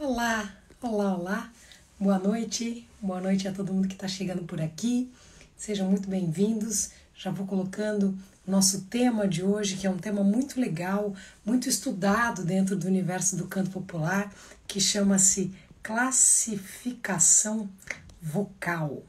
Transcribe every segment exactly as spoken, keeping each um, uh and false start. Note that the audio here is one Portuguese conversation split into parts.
Olá, olá, olá, boa noite, boa noite a todo mundo que está chegando por aqui, sejam muito bem-vindos. Já vou colocando nosso tema de hoje, que é um tema muito legal, muito estudado dentro do universo do canto popular, que chama-se classificação vocal.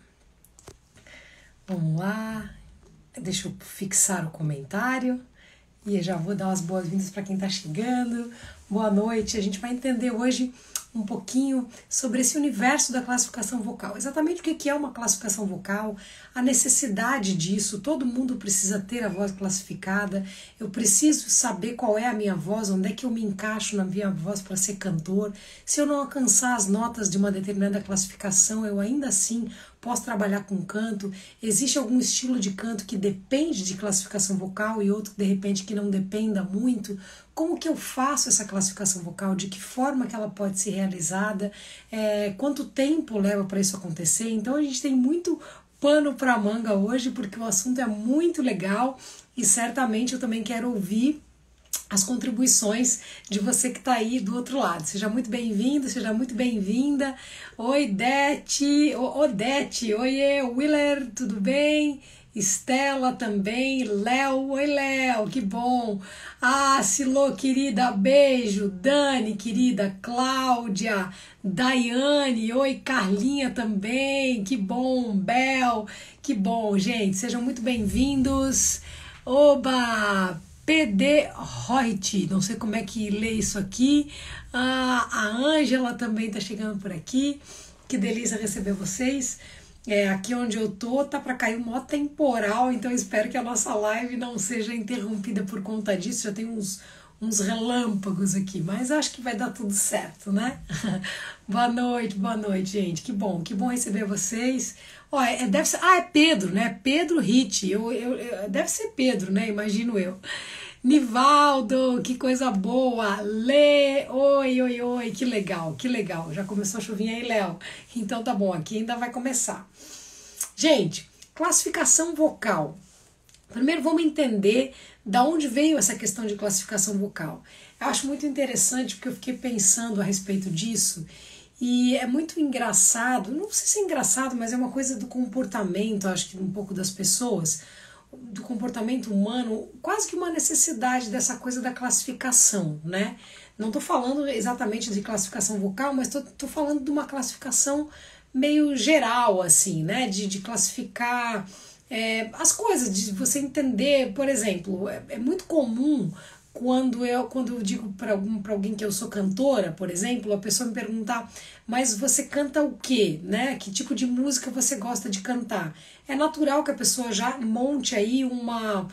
Vamos lá, deixa eu fixar o comentário. E eu já vou dar as boas-vindas para quem está chegando. Boa noite. A gente vai entender hoje um pouquinho sobre esse universo da classificação vocal. Exatamente o que é uma classificação vocal, a necessidade disso. Todo mundo precisa ter a voz classificada. Eu preciso saber qual é a minha voz, onde é que eu me encaixo na minha voz para ser cantor. Se eu não alcançar as notas de uma determinada classificação, eu ainda assim posso trabalhar com canto. Existe algum estilo de canto que depende de classificação vocal e outro de repente que não dependa muito? Como que eu faço essa classificação vocal? De que forma que ela pode ser realizada? É, quanto tempo leva para isso acontecer? Então a gente tem muito pano para manga hoje, porque o assunto é muito legal e certamente eu também quero ouvir as contribuições de você que está aí do outro lado. Seja muito bem-vindo, seja muito bem-vinda. Oi, Dete, Odete, oiê, Willer, tudo bem? Estela também, Léo, oi Léo, que bom. Ah, Silô, querida, beijo. Dani, querida, Cláudia, Daiane, oi Carlinha também, que bom. Bel, que bom, gente, sejam muito bem-vindos. Oba! P D Reut, não sei como é que lê isso aqui. Ah, a Ângela também está chegando por aqui. Que delícia receber vocês. É, aqui onde eu tô tá para cair um maior temporal, então eu espero que a nossa live não seja interrompida por conta disso. Já tem uns, uns relâmpagos aqui, mas acho que vai dar tudo certo, né? Boa noite, boa noite, gente. Que bom, que bom receber vocês. Ó, é, deve ser, ah, é Pedro, né? Pedro Ritt. Eu, eu, eu, deve ser Pedro, né? Imagino eu. Nivaldo, que coisa boa. Lê, oi, oi, oi, que legal, que legal. Já começou a chuvinha aí, Léo? Então tá bom, aqui ainda vai começar. Gente, classificação vocal. Primeiro vamos entender da onde veio essa questão de classificação vocal. Eu acho muito interessante porque eu fiquei pensando a respeito disso e é muito engraçado, não sei se é engraçado, mas é uma coisa do comportamento, acho que um pouco das pessoas, do comportamento humano, quase que uma necessidade dessa coisa da classificação, né? Não estou falando exatamente de classificação vocal, mas estou falando de uma classificação meio geral, assim, né? De, de classificar é, as coisas, de você entender, por exemplo, é, é muito comum quando eu, quando eu digo para algum, para alguém que eu sou cantora, por exemplo, a pessoa me perguntar, mas você canta o quê, né? Que tipo de música você gosta de cantar? É natural que a pessoa já monte aí uma,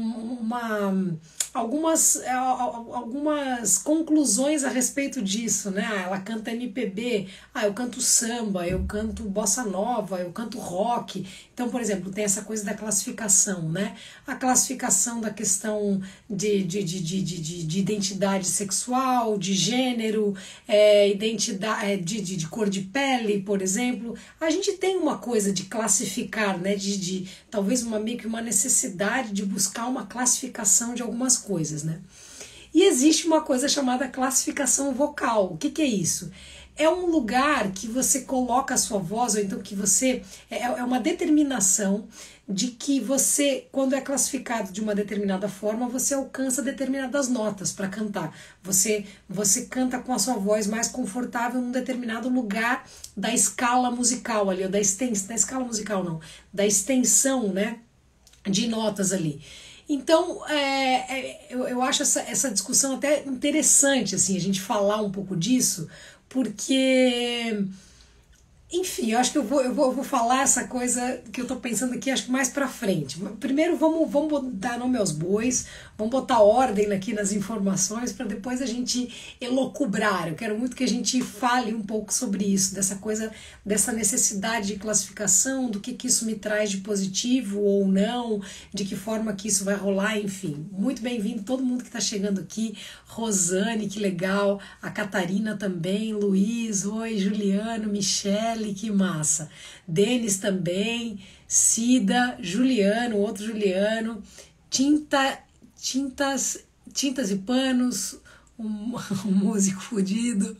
uma algumas, algumas conclusões a respeito disso, né? Ah, ela canta M P B, ah, eu canto samba, eu canto bossa nova, eu canto rock. Então, por exemplo, tem essa coisa da classificação, né? A classificação da questão de, de, de, de, de, de identidade sexual, de gênero, é, identidade de, de, de cor de pele, por exemplo. A gente tem uma coisa de classificar, né? De, de talvez uma, meio que uma necessidade de buscar uma classificação de algumas coisas, né? E existe uma coisa chamada classificação vocal. O que, que é isso? É um lugar que você coloca a sua voz, ou então que você... É, é uma determinação de que você, quando é classificado de uma determinada forma, você alcança determinadas notas para cantar. Você, você canta com a sua voz mais confortável num determinado lugar da escala musical ali, ou da extensão, da escala musical não, da extensão, né, de notas ali. Então, é, é, eu, eu acho essa, essa discussão até interessante, assim, a gente falar um pouco disso, porque, enfim, eu acho que eu vou, eu vou, eu vou falar essa coisa que eu tô pensando aqui, acho que mais pra frente. Primeiro vamos, vamos dar nome aos bois, vamos botar ordem aqui nas informações para depois a gente elocubrar. Eu quero muito que a gente fale um pouco sobre isso, dessa coisa, dessa necessidade de classificação, do que, que isso me traz de positivo ou não, de que forma que isso vai rolar, enfim. Muito bem-vindo todo mundo que está chegando aqui. Rosane, que legal, a Catarina também, Luiz, oi, Juliano, Michele, que massa. Denis também, Cida, Juliano, outro Juliano, Tinta, tintas, tintas e panos, um, um músico fudido.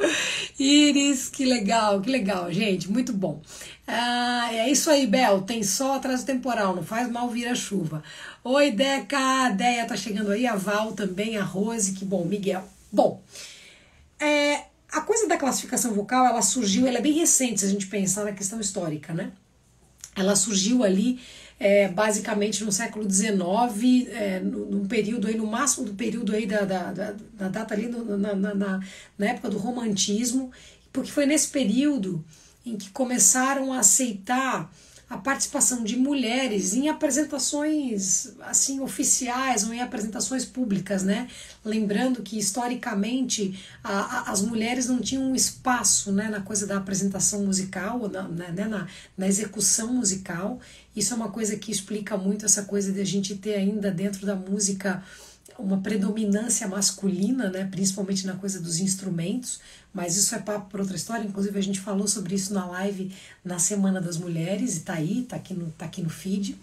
Iris, que legal, que legal, gente, muito bom. Ah, é isso aí, Bel, tem sol atrás do temporal, não faz mal vir a chuva. Oi, Deca, a Deia tá chegando aí, a Val também, a Rose, que bom, Miguel. Bom, é, a coisa da classificação vocal, ela surgiu, ela é bem recente se a gente pensar na questão histórica, né? Ela surgiu ali é, basicamente no século dezenove, é, num período aí, no máximo do período aí da, da, da, da data ali no, na, na, na, na época do romantismo, porque foi nesse período em que começaram a aceitar a participação de mulheres em apresentações assim oficiais ou em apresentações públicas, né? Lembrando que historicamente a, a, as mulheres não tinham um espaço, né, na coisa da apresentação musical, na, na, né, na, na execução musical. Isso é uma coisa que explica muito essa coisa de a gente ter ainda dentro da música uma predominância masculina, né, principalmente na coisa dos instrumentos, mas isso é papo por outra história. Inclusive a gente falou sobre isso na live na Semana das Mulheres, e tá aí, tá aqui no, tá aqui no feed.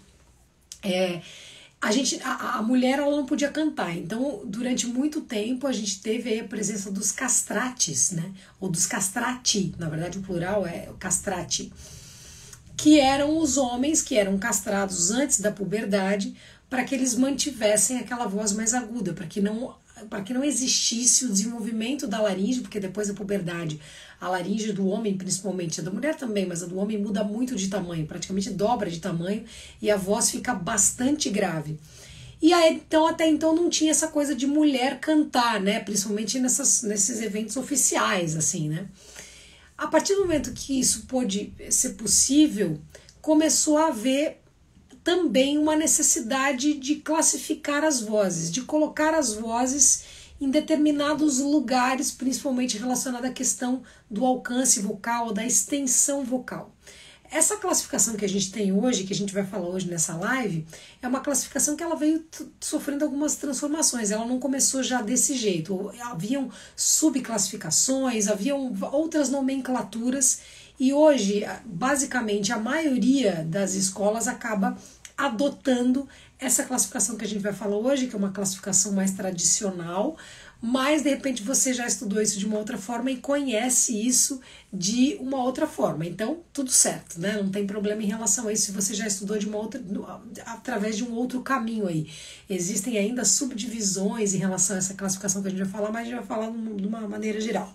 É, a, gente, a, a mulher ela não podia cantar, então durante muito tempo a gente teve aí a presença dos castrates, né, ou dos castrati, na verdade o plural é o castrati, que eram os homens que eram castrados antes da puberdade, para que eles mantivessem aquela voz mais aguda, para que não para que não existisse o desenvolvimento da laringe, porque depois da puberdade a laringe do homem, principalmente, a da mulher também, mas a do homem muda muito de tamanho, praticamente dobra de tamanho, e a voz fica bastante grave. E aí, então, até então não tinha essa coisa de mulher cantar, né, principalmente nessas, nesses eventos oficiais, assim, né. A partir do momento que isso pôde ser possível, começou a haver também uma necessidade de classificar as vozes, de colocar as vozes em determinados lugares, principalmente relacionado à questão do alcance vocal, da extensão vocal. Essa classificação que a gente tem hoje, que a gente vai falar hoje nessa live, é uma classificação que ela veio sofrendo algumas transformações. Ela não começou já desse jeito. Haviam subclassificações, haviam outras nomenclaturas, e hoje, basicamente, a maioria das escolas acaba adotando essa classificação que a gente vai falar hoje, que é uma classificação mais tradicional, mas de repente você já estudou isso de uma outra forma e conhece isso de uma outra forma. Então, tudo certo, né? Não tem problema em relação a isso se você já estudou de uma outra, através de um outro caminho aí. Existem ainda subdivisões em relação a essa classificação que a gente vai falar, mas a gente vai falar de uma maneira geral.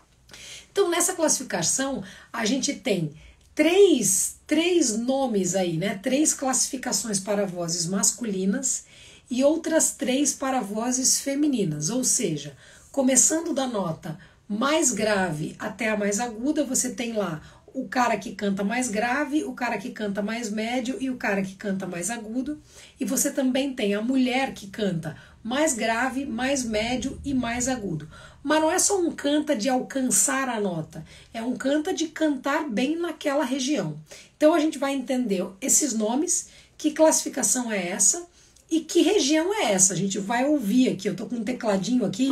Então, nessa classificação, a gente tem três, três nomes aí, né? Três classificações para vozes masculinas e outras três para vozes femininas. Ou seja, começando da nota mais grave até a mais aguda, você tem lá o cara que canta mais grave, o cara que canta mais médio e o cara que canta mais agudo. E você também tem a mulher que canta mais grave, mais médio e mais agudo. Mas não é só um canta de alcançar a nota, é um canta de cantar bem naquela região. Então a gente vai entender esses nomes, que classificação é essa e que região é essa. A gente vai ouvir aqui, eu tô com um tecladinho aqui,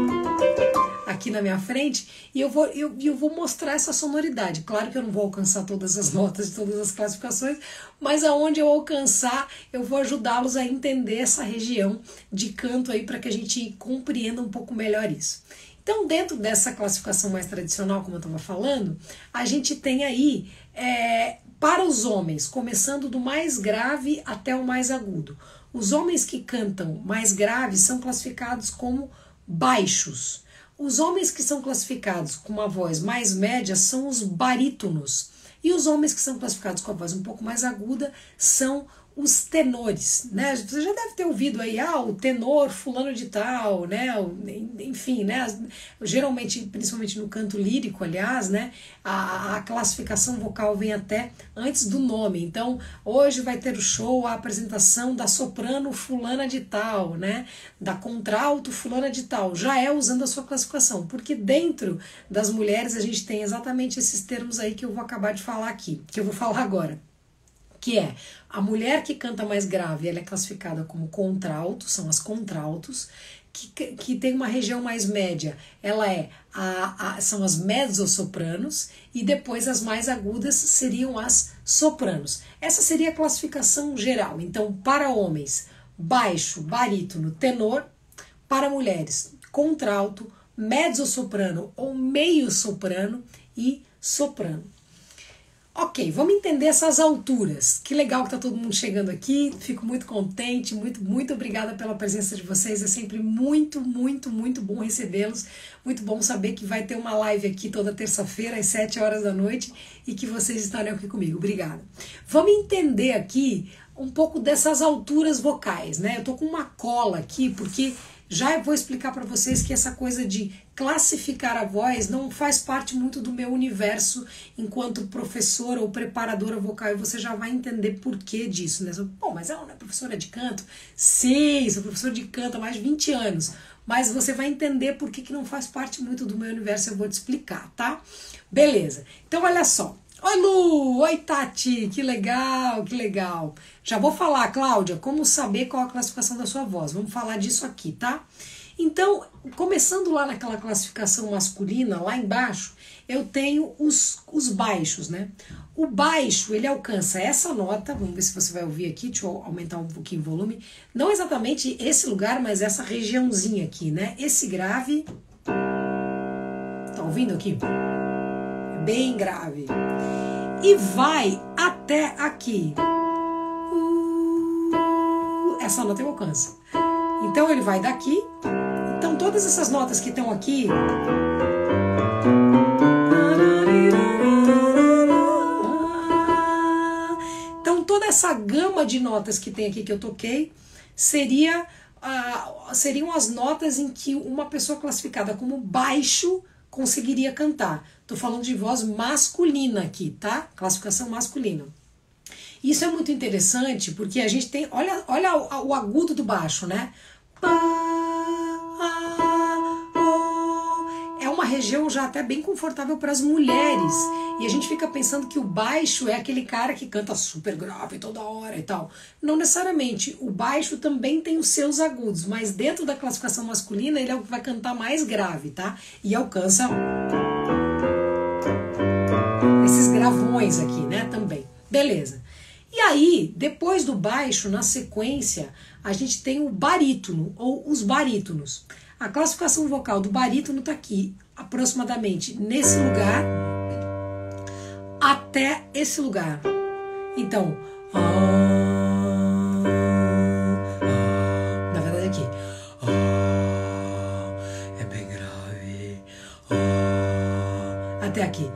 aqui na minha frente, e eu vou, eu, eu vou mostrar essa sonoridade. Claro que eu não vou alcançar todas as notas de todas as classificações, mas aonde eu alcançar, eu vou ajudá-los a entender essa região de canto aí, para que a gente compreenda um pouco melhor isso. Então, dentro dessa classificação mais tradicional, como eu estava falando, a gente tem aí, é, para os homens, começando do mais grave até o mais agudo. Os homens que cantam mais graves são classificados como baixos. Os homens que são classificados com uma voz mais média são os barítonos. E os homens que são classificados com a voz um pouco mais aguda são os tenores, né? Você já deve ter ouvido aí, ah, o tenor fulano de tal, né? Enfim, né? Geralmente, principalmente no canto lírico, aliás, né? A, a classificação vocal vem até antes do nome. Então, hoje vai ter o show, a apresentação da soprano fulana de tal, né? Da contralto fulana de tal. Já é usando a sua classificação, porque dentro das mulheres a gente tem exatamente esses termos aí que eu vou acabar de falar aqui, que eu vou falar agora. Que é a mulher que canta mais grave, ela é classificada como contralto, são as contraltos, que, que tem uma região mais média, ela é a, a, são as mezzosopranos, e depois as mais agudas seriam as sopranos. Essa seria a classificação geral. Então, para homens, baixo, barítono, tenor; para mulheres, contralto, mezzo-soprano ou meio-soprano e soprano. Ok, vamos entender essas alturas. Que legal que tá todo mundo chegando aqui. Fico muito contente, muito, muito obrigada pela presença de vocês. É sempre muito, muito, muito bom recebê-los. Muito bom saber que vai ter uma live aqui toda terça-feira, às sete horas da noite, e que vocês estarão aqui comigo. Obrigada. Vamos entender aqui um pouco dessas alturas vocais, né? Eu tô com uma cola aqui, porque já vou explicar para vocês que essa coisa de classificar a voz não faz parte muito do meu universo enquanto professora ou preparadora vocal, e você já vai entender por que disso, né? Bom, mas ela não é professora de canto? Sim, sou professora de canto há mais de vinte anos, mas você vai entender por que, que não faz parte muito do meu universo, eu vou te explicar, tá? Beleza, então olha só. Oi, Lu! Oi, Tati! Que legal, que legal! Já vou falar, Cláudia, como saber qual a classificação da sua voz. Vamos falar disso aqui, tá? Então, começando lá naquela classificação masculina, lá embaixo, eu tenho os, os baixos, né? O baixo, ele alcança essa nota, vamos ver se você vai ouvir aqui, deixa eu aumentar um pouquinho o volume. Não exatamente esse lugar, mas essa regiãozinha aqui, né? Esse grave... Tá ouvindo aqui? Bem grave, e vai até aqui, essa nota eu alcanço, então ele vai daqui, então todas essas notas que estão aqui, então toda essa gama de notas que tem aqui que eu toquei, seria, uh, seriam as notas em que uma pessoa classificada como baixo conseguiria cantar. Tô falando de voz masculina aqui, tá? Classificação masculina. Isso é muito interessante porque a gente tem... Olha, olha o, o agudo do baixo, né? É uma região já até bem confortável para as mulheres. E a gente fica pensando que o baixo é aquele cara que canta super grave toda hora e tal. Não necessariamente. O baixo também tem os seus agudos, mas dentro da classificação masculina ele é o que vai cantar mais grave, tá? E alcança esses gravões aqui, né? Também. Beleza. E aí, depois do baixo, na sequência, a gente tem o barítono, ou os barítonos. A classificação vocal do barítono tá aqui, aproximadamente nesse lugar, até esse lugar. Então, ah, ah, na verdade aqui, ah, é bem grave, ah, até aqui.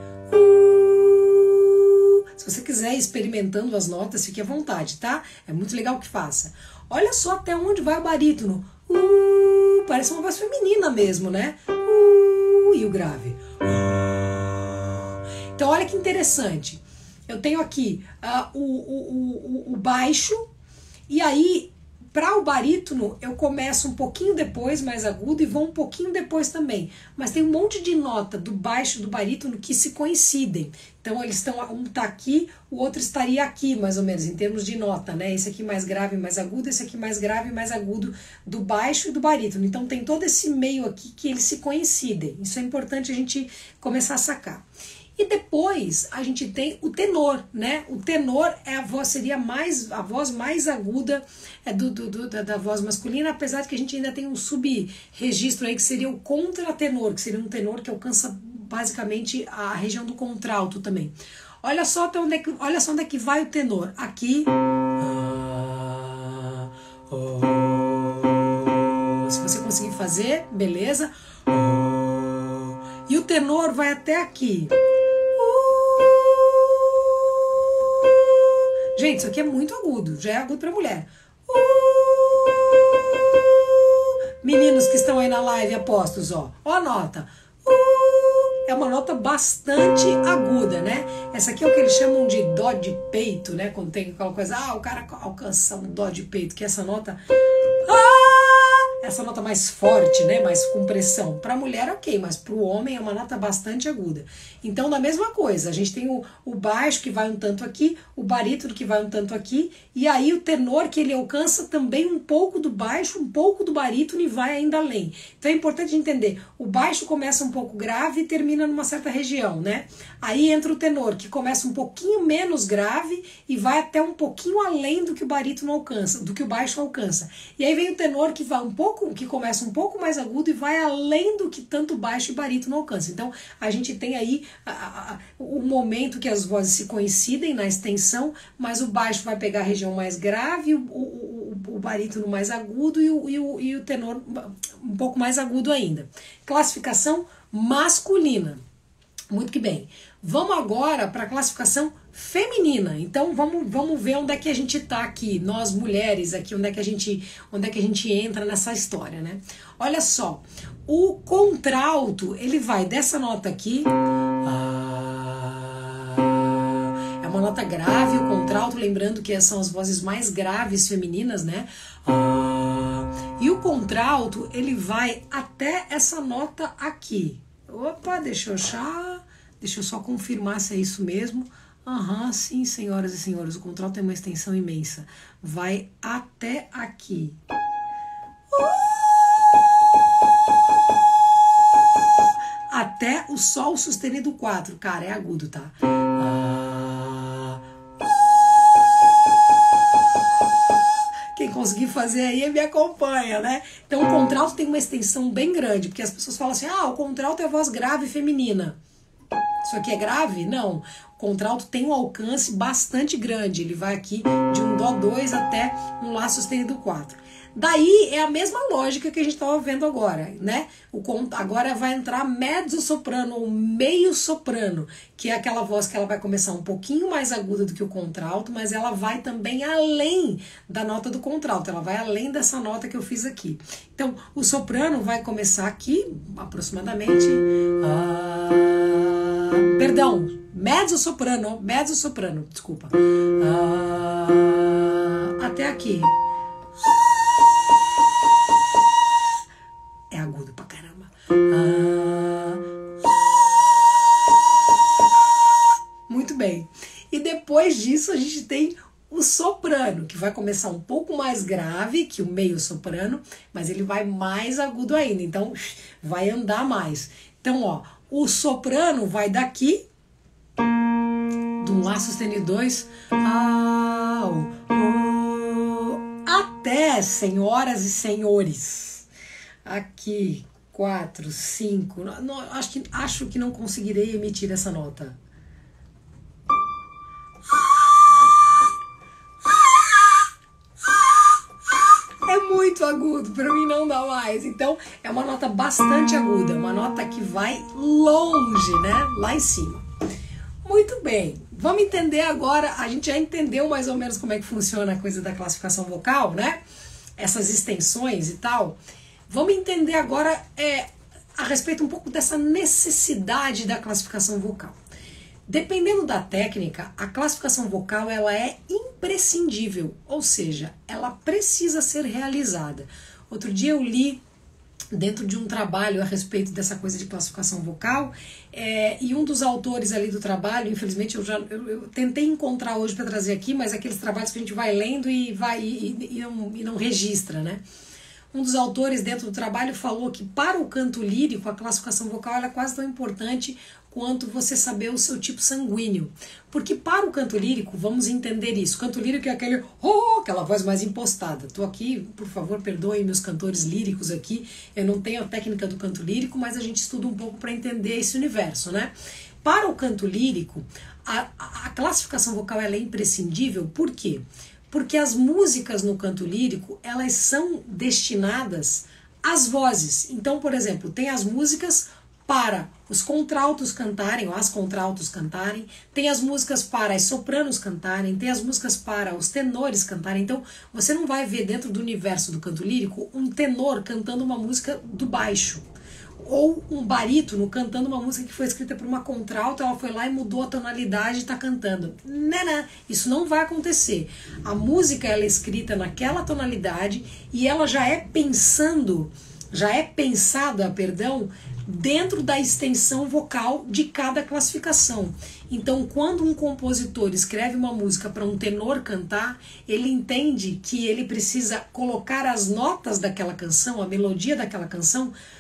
Uh, se você quiser ir experimentando as notas, fique à vontade, tá? É muito legal que faça. Olha só até onde vai o barítono. Uh, parece uma voz feminina mesmo, né? Uh, e o grave. Uh. Então olha que interessante. Eu tenho aqui uh, o, o, o, o baixo, e aí para o barítono eu começo um pouquinho depois, mais agudo, e vou um pouquinho depois também. Mas tem um monte de nota do baixo e do barítono que se coincidem. Então eles estão, um está aqui, o outro estaria aqui, mais ou menos, em termos de nota, né? Esse aqui mais grave e mais agudo, esse aqui mais grave e mais agudo do baixo e do barítono. Então tem todo esse meio aqui que eles se coincidem. Isso é importante a gente começar a sacar. E depois a gente tem o tenor, né? O tenor é a voz, seria mais, a voz mais aguda é do, do, do, da, da voz masculina, apesar de que a gente ainda tem um sub-registro aí que seria o contratenor, que seria um tenor que alcança basicamente a região do contralto também. Olha só até onde é que, olha só onde é que vai o tenor. Aqui. Ah, oh, se você conseguir fazer, beleza. Oh, e o tenor vai até aqui. Gente, isso aqui é muito agudo, já é agudo para mulher. Meninos que estão aí na live, apostos, ó, ó a nota. É uma nota bastante aguda, né? Essa aqui é o que eles chamam de dó de peito, né? Quando tem aquela coisa, ah, o cara alcança um dó de peito, que é essa nota... Ah! Essa nota mais forte, né? Mais com pressão. Para a mulher, ok, mas para o homem é uma nota bastante aguda. Então, da mesma coisa, a gente tem o, o baixo que vai um tanto aqui, o barítono que vai um tanto aqui, e aí o tenor que ele alcança também um pouco do baixo, um pouco do barítono e vai ainda além. Então é importante entender, o baixo começa um pouco grave e termina numa certa região, né? Aí entra o tenor, que começa um pouquinho menos grave e vai até um pouquinho além do que o barítono alcança, do que o baixo alcança. E aí vem o tenor que vai um pouco pouco, que começa um pouco mais agudo e vai além do que tanto baixo e barítono alcança. Então a gente tem aí a, a, a, o momento que as vozes se coincidem na extensão, mas o baixo vai pegar a região mais grave, o, o, o, o barítono mais agudo e o, e, o, e o tenor um pouco mais agudo ainda. Classificação masculina. Muito que bem. Vamos agora para a classificação feminina. Então vamos, vamos ver onde é que a gente tá aqui, nós mulheres aqui, onde é que a gente, onde é que a gente entra nessa história, né? Olha só, o contralto, ele vai dessa nota aqui, é uma nota grave, o contralto, lembrando que são as vozes mais graves femininas, né? E o contralto, ele vai até essa nota aqui. Opa, deixa eu achar, deixa eu só confirmar se é isso mesmo. Aham, uhum, sim, senhoras e senhores, o contralto tem uma extensão imensa. Vai até aqui. Até o sol sustenido quatro. Cara, é agudo, tá? Quem conseguir fazer aí me acompanha, né? Então o contralto tem uma extensão bem grande, porque as pessoas falam assim, ah, o contralto é voz grave feminina. Isso aqui é grave? Não. O contralto tem um alcance bastante grande. Ele vai aqui de um dó dois até um lá sustenido quatro. Daí é a mesma lógica que a gente estava vendo agora, né? O, agora vai entrar mezzo-soprano ou meio-soprano, que é aquela voz que ela vai começar um pouquinho mais aguda do que o contralto, mas ela vai também além da nota do contralto, ela vai além dessa nota que eu fiz aqui. Então, o soprano vai começar aqui, aproximadamente... Ah, perdão, mezzo-soprano, mezzo-soprano, desculpa. Ah, até aqui. É agudo pra caramba. Ah, muito bem. E depois disso a gente tem o soprano, que vai começar um pouco mais grave que o meio soprano, mas ele vai mais agudo ainda, então vai andar mais. Então, ó, o soprano vai daqui, do lá sustenido dois, ao, até, senhoras e senhores, aqui, quatro, cinco, não, acho, que, acho que não conseguirei emitir essa nota. É muito agudo, para mim não dá mais. Então é uma nota bastante aguda, uma nota que vai longe, né? Lá em cima. Muito bem, vamos entender agora, a gente já entendeu mais ou menos como é que funciona a coisa da classificação vocal, né? Essas extensões e tal. Vamos entender agora é, a respeito um pouco dessa necessidade da classificação vocal. Dependendo da técnica, a classificação vocal ela é imprescindível, ou seja, ela precisa ser realizada. Outro dia eu li dentro de um trabalho a respeito dessa coisa de classificação vocal, é, e um dos autores ali do trabalho, infelizmente eu já eu, eu tentei encontrar hoje para trazer aqui, mas aqueles trabalhos que a gente vai lendo e, vai, e, e, não, e não registra, né? Um dos autores dentro do trabalho falou que para o canto lírico a classificação vocal ela é quase tão importante quanto você saber o seu tipo sanguíneo. Porque para o canto lírico, vamos entender isso, o canto lírico é aquele, oh, aquela voz mais impostada. Estou aqui, por favor, perdoem meus cantores líricos aqui, eu não tenho a técnica do canto lírico, mas a gente estuda um pouco para entender esse universo, né? Para o canto lírico, a, a classificação vocal ela é imprescindível, por quê? Porque as músicas no canto lírico, elas são destinadas às vozes. Então, por exemplo, tem as músicas para os contraltos cantarem, ou as contraltos cantarem, tem as músicas para as sopranos cantarem, tem as músicas para os tenores cantarem. Então, você não vai ver dentro do universo do canto lírico um tenor cantando uma música do baixo, ou um barítono cantando uma música que foi escrita por uma contralto, ela foi lá e mudou a tonalidade e está cantando. Não, não, isso não vai acontecer. A música ela é escrita naquela tonalidade e ela já é pensando, já é pensada, perdão, dentro da extensão vocal de cada classificação. Então, quando um compositor escreve uma música para um tenor cantar, ele entende que ele precisa colocar as notas daquela canção, a melodia daquela canção,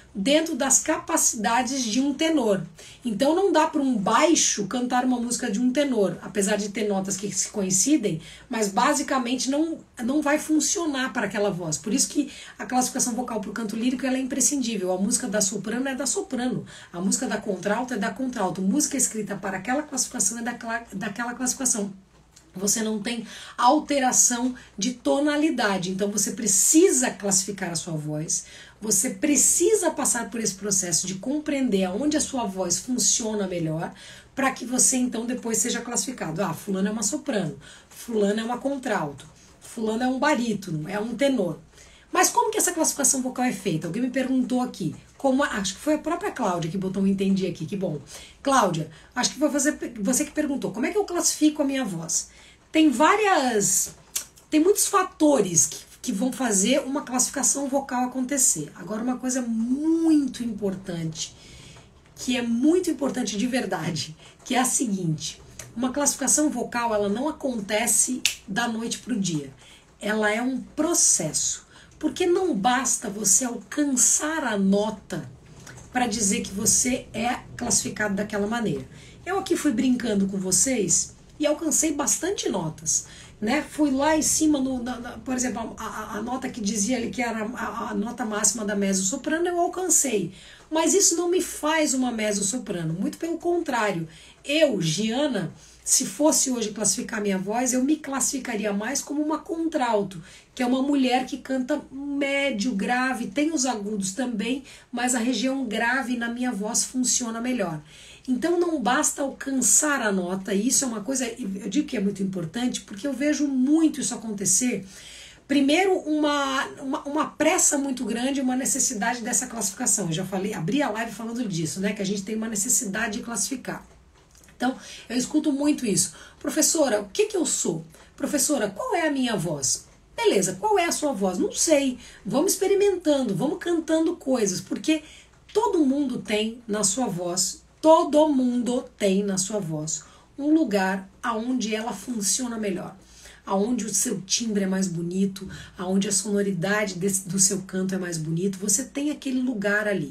dentro das capacidades de um tenor. Então não dá para um baixo cantar uma música de um tenor, apesar de ter notas que se coincidem, mas basicamente não, não vai funcionar para aquela voz. Por isso que a classificação vocal para o canto lírico ela é imprescindível. A música da soprano é da soprano, a música da contralto é da contralto, música escrita para aquela classificação é daquela, daquela classificação. Você não tem alteração de tonalidade, então você precisa classificar a sua voz, você precisa passar por esse processo de compreender aonde a sua voz funciona melhor, para que você então depois seja classificado. Ah, fulano é uma soprano, fulano é uma contralto, fulano é um barítono, é um tenor. Mas como que essa classificação vocal é feita? Alguém me perguntou aqui. Como, acho que foi a própria Cláudia que botou um entendi aqui, que bom. Cláudia, acho que foi você, você que perguntou, como é que eu classifico a minha voz? Tem várias, tem muitos fatores que, que vão fazer uma classificação vocal acontecer. Agora uma coisa muito importante, que é muito importante de verdade, que é a seguinte, uma classificação vocal ela não acontece da noite para o dia, ela é um processo. Porque não basta você alcançar a nota para dizer que você é classificado daquela maneira. Eu aqui fui brincando com vocês e alcancei bastante notas. Né? Fui lá em cima, no, na, na, por exemplo, a, a, a nota que dizia ali que era a, a nota máxima da mezzo-soprano, eu alcancei. Mas isso não me faz uma mezzo-soprano, muito pelo contrário. Eu, Giana, se fosse hoje classificar minha voz, eu me classificaria mais como uma contralto, que é uma mulher que canta médio, grave, tem os agudos também, mas a região grave na minha voz funciona melhor. Então não basta alcançar a nota, e isso é uma coisa, eu digo que é muito importante, porque eu vejo muito isso acontecer. Primeiro, uma, uma, uma pressa muito grande, uma necessidade dessa classificação. Eu já falei, abri a live falando disso, né? Que a gente tem uma necessidade de classificar. Então, eu escuto muito isso. Professora, o que que eu sou? Professora, qual é a minha voz? Beleza, qual é a sua voz? Não sei. Vamos experimentando, vamos cantando coisas, porque todo mundo tem na sua voz, todo mundo tem na sua voz um lugar aonde ela funciona melhor, aonde o seu timbre é mais bonito, aonde a sonoridade desse, do seu canto é mais bonito. Você tem aquele lugar ali.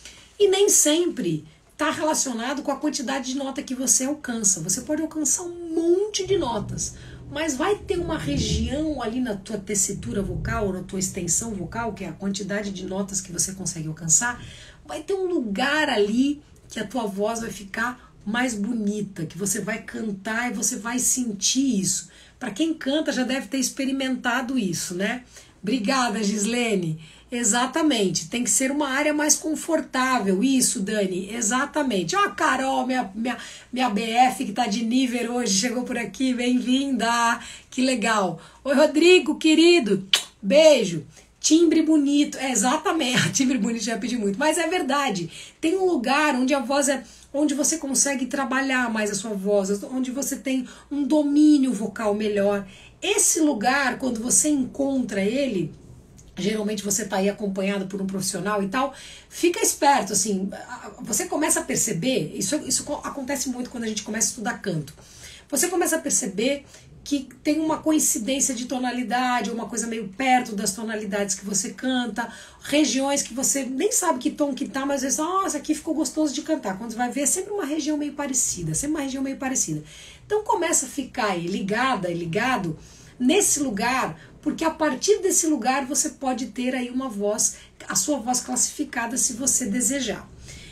E nem sempre está relacionado com a quantidade de nota que você alcança. Você pode alcançar um monte de notas, mas vai ter uma região ali na tua tessitura vocal, na tua extensão vocal, que é a quantidade de notas que você consegue alcançar, vai ter um lugar ali que a tua voz vai ficar mais bonita, que você vai cantar e você vai sentir isso. Para quem canta já deve ter experimentado isso, né? Obrigada, Gislene. Exatamente, tem que ser uma área mais confortável. Isso, Dani, exatamente. Ó, a Carol, minha, minha, minha B F que tá de nível hoje, chegou por aqui, bem-vinda. Que legal. Oi, Rodrigo, querido, beijo. Timbre bonito, é, exatamente, timbre bonito já pedi muito, mas é verdade. Tem um lugar onde a voz é, onde você consegue trabalhar mais a sua voz, onde você tem um domínio vocal melhor. Esse lugar, quando você encontra ele, geralmente você está aí acompanhado por um profissional e tal, fica esperto, assim, você começa a perceber, isso, isso acontece muito quando a gente começa a estudar canto, você começa a perceber que tem uma coincidência de tonalidade, uma coisa meio perto das tonalidades que você canta, regiões que você nem sabe que tom que tá, mas às vezes, nossa, aqui ficou gostoso de cantar. Quando você vai ver, é sempre uma região meio parecida, sempre uma região meio parecida. Então começa a ficar aí ligada e ligado nesse lugar, porque a partir desse lugar você pode ter aí uma voz, a sua voz classificada se você desejar.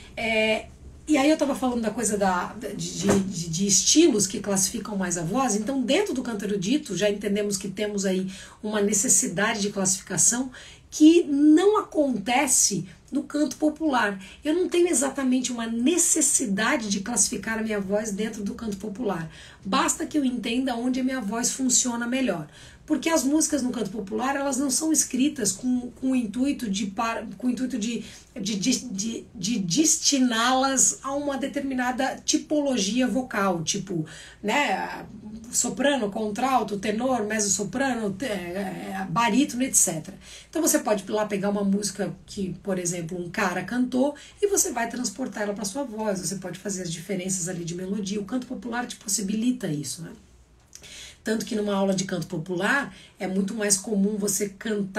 É, e aí eu estava falando da coisa da, de, de, de estilos que classificam mais a voz, então dentro do canto erudito já entendemos que temos aí uma necessidade de classificação que não acontece no canto popular. Eu não tenho exatamente uma necessidade de classificar a minha voz dentro do canto popular. Basta que eu entenda onde a minha voz funciona melhor. Porque as músicas no canto popular, elas não são escritas com, com o intuito de, com o intuito de, de, de, de, de destiná-las a uma determinada tipologia vocal, tipo, né, soprano, contralto, tenor, mezzo-soprano, é, barítono, etcétera. Então você pode ir lá pegar uma música que, por exemplo, um cara cantou e você vai transportar ela para sua voz, você pode fazer as diferenças ali de melodia. O canto popular te possibilita isso, né? Tanto que numa aula de canto popular é muito mais comum você cantar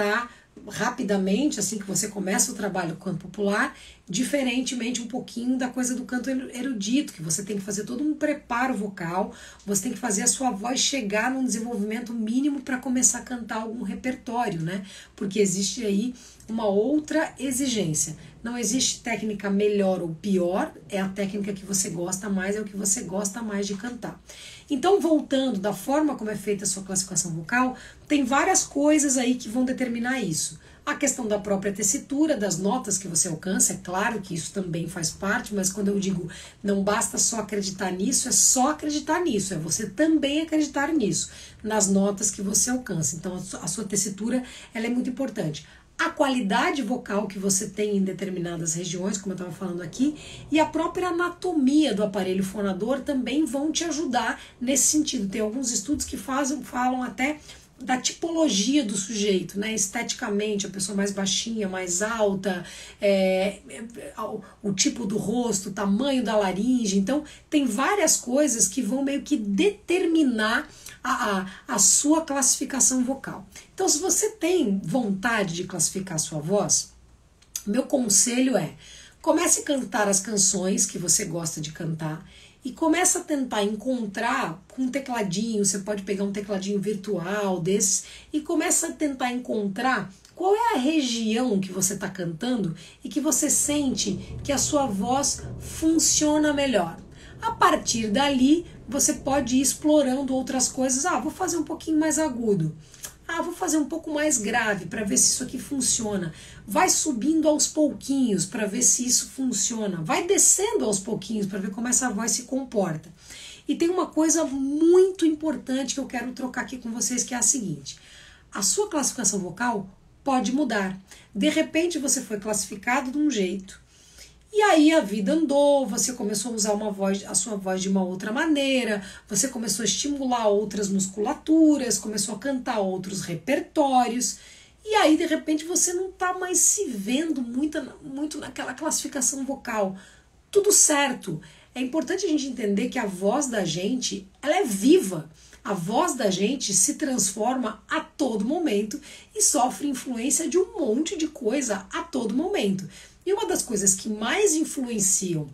rapidamente, assim que você começa o trabalho com canto popular, diferentemente um pouquinho da coisa do canto erudito, que você tem que fazer todo um preparo vocal, você tem que fazer a sua voz chegar num desenvolvimento mínimo para começar a cantar algum repertório, né? Porque existe aí uma outra exigência. Não existe técnica melhor ou pior, é a técnica que você gosta mais, é o que você gosta mais de cantar. Então, voltando da forma como é feita a sua classificação vocal, tem várias coisas aí que vão determinar isso. A questão da própria tessitura, das notas que você alcança, é claro que isso também faz parte, mas quando eu digo não basta só acreditar nisso, é só acreditar nisso, é você também acreditar nisso, nas notas que você alcança. Então, a sua tessitura, ela é muito importante. A qualidade vocal que você tem em determinadas regiões, como eu estava falando aqui, e a própria anatomia do aparelho fonador também vão te ajudar nesse sentido. Tem alguns estudos que fazem, falam até da tipologia do sujeito, né? Esteticamente, a pessoa mais baixinha, mais alta, é, o, o tipo do rosto, o tamanho da laringe. Então, tem várias coisas que vão meio que determinar a, a, a sua classificação vocal. Então, se você tem vontade de classificar a sua voz, meu conselho é: comece a cantar as canções que você gosta de cantar e começa a tentar encontrar com um tecladinho, você pode pegar um tecladinho virtual desses e começa a tentar encontrar qual é a região que você está cantando e que você sente que a sua voz funciona melhor. A partir dali, você pode ir explorando outras coisas. Ah, vou fazer um pouquinho mais agudo. Ah, vou fazer um pouco mais grave para ver se isso aqui funciona. Vai subindo aos pouquinhos para ver se isso funciona. Vai descendo aos pouquinhos para ver como essa voz se comporta. E tem uma coisa muito importante que eu quero trocar aqui com vocês, que é a seguinte: a sua classificação vocal pode mudar. De repente você foi classificado de um jeito, e aí a vida andou, você começou a usar uma voz, a sua voz de uma outra maneira, você começou a estimular outras musculaturas, começou a cantar outros repertórios, e aí de repente você não está mais se vendo muito, muito naquela classificação vocal. Tudo certo. É importante a gente entender que a voz da gente, ela é viva. A voz da gente se transforma a todo momento e sofre influência de um monte de coisa a todo momento. E uma das coisas que mais influenciam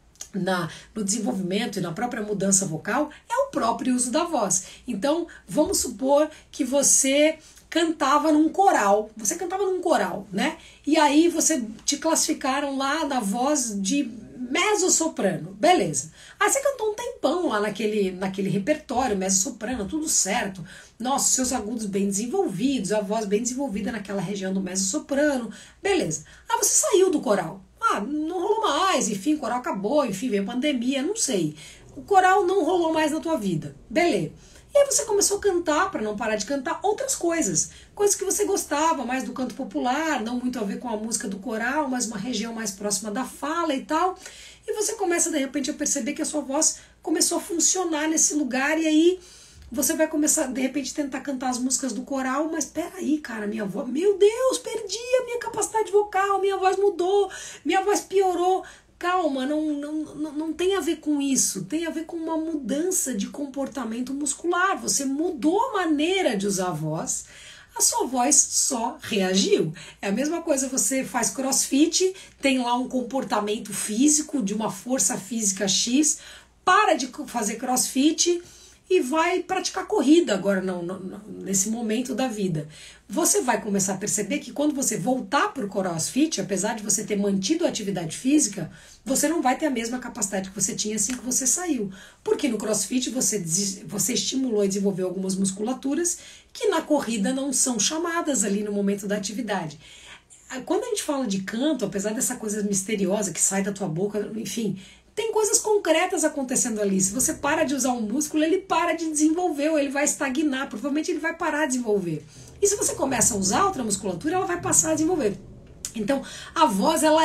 na, no desenvolvimento e na própria mudança vocal é o próprio uso da voz. Então, vamos supor que você cantava num coral, você cantava num coral, né? E aí você te classificaram lá na voz de mezzo-soprano, beleza. Aí você cantou um tempão lá naquele, naquele repertório, mezzo-soprano, tudo certo. Nossa, seus agudos bem desenvolvidos, a voz bem desenvolvida naquela região do mezzo-soprano, beleza. Aí você saiu do coral. Ah, não rolou mais, enfim, o coral acabou, enfim, veio pandemia, não sei. O coral não rolou mais na tua vida, beleza. E aí você começou a cantar, para não parar de cantar, outras coisas. Coisas que você gostava, mais do canto popular, não muito a ver com a música do coral, mas uma região mais próxima da fala e tal. E você começa, de repente, a perceber que a sua voz começou a funcionar nesse lugar, e aí você vai começar, de repente, tentar cantar as músicas do coral, mas peraí, cara, minha voz, meu Deus, perdi a minha capacidade vocal, minha voz mudou, minha voz piorou. Calma, não, não, não, não tem a ver com isso, tem a ver com uma mudança de comportamento muscular. Você mudou a maneira de usar a voz, a sua voz só reagiu. É a mesma coisa, você faz crossfit, tem lá um comportamento físico, de uma força física X, para de fazer crossfit e vai praticar corrida agora, não, não, nesse momento da vida. Você vai começar a perceber que quando você voltar para o crossfit, apesar de você ter mantido a atividade física, você não vai ter a mesma capacidade que você tinha assim que você saiu. Porque no crossfit você, você estimulou e desenvolveu algumas musculaturas que na corrida não são chamadas ali no momento da atividade. Quando a gente fala de canto, apesar dessa coisa misteriosa que sai da tua boca, enfim, tem coisas concretas acontecendo ali. Se você para de usar um músculo, ele para de desenvolver, ou ele vai estagnar, provavelmente ele vai parar de desenvolver. E se você começa a usar outra musculatura, ela vai passar a desenvolver. Então, a voz, ela é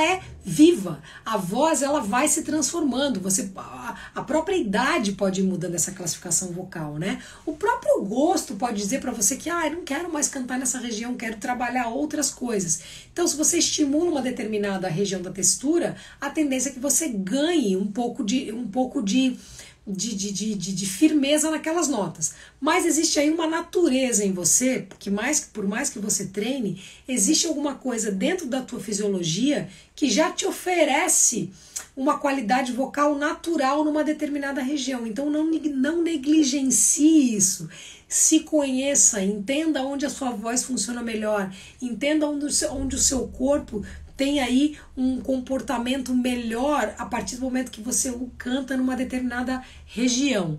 viva. A voz, ela vai se transformando. Você, a, a própria idade pode ir mudando essa classificação vocal, né? O próprio gosto pode dizer para você que, ah, eu não quero mais cantar nessa região, quero trabalhar outras coisas. Então, se você estimula uma determinada região da textura, a tendência é que você ganhe um pouco de, um pouco de De, de, de, de firmeza naquelas notas. Mas existe aí uma natureza em você, que mais, por mais que você treine, existe alguma coisa dentro da tua fisiologia que já te oferece uma qualidade vocal natural numa determinada região. Então não, não negligencie isso. Se conheça, entenda onde a sua voz funciona melhor, entenda onde o seu, onde o seu corpo tem aí um comportamento melhor a partir do momento que você o canta numa determinada região.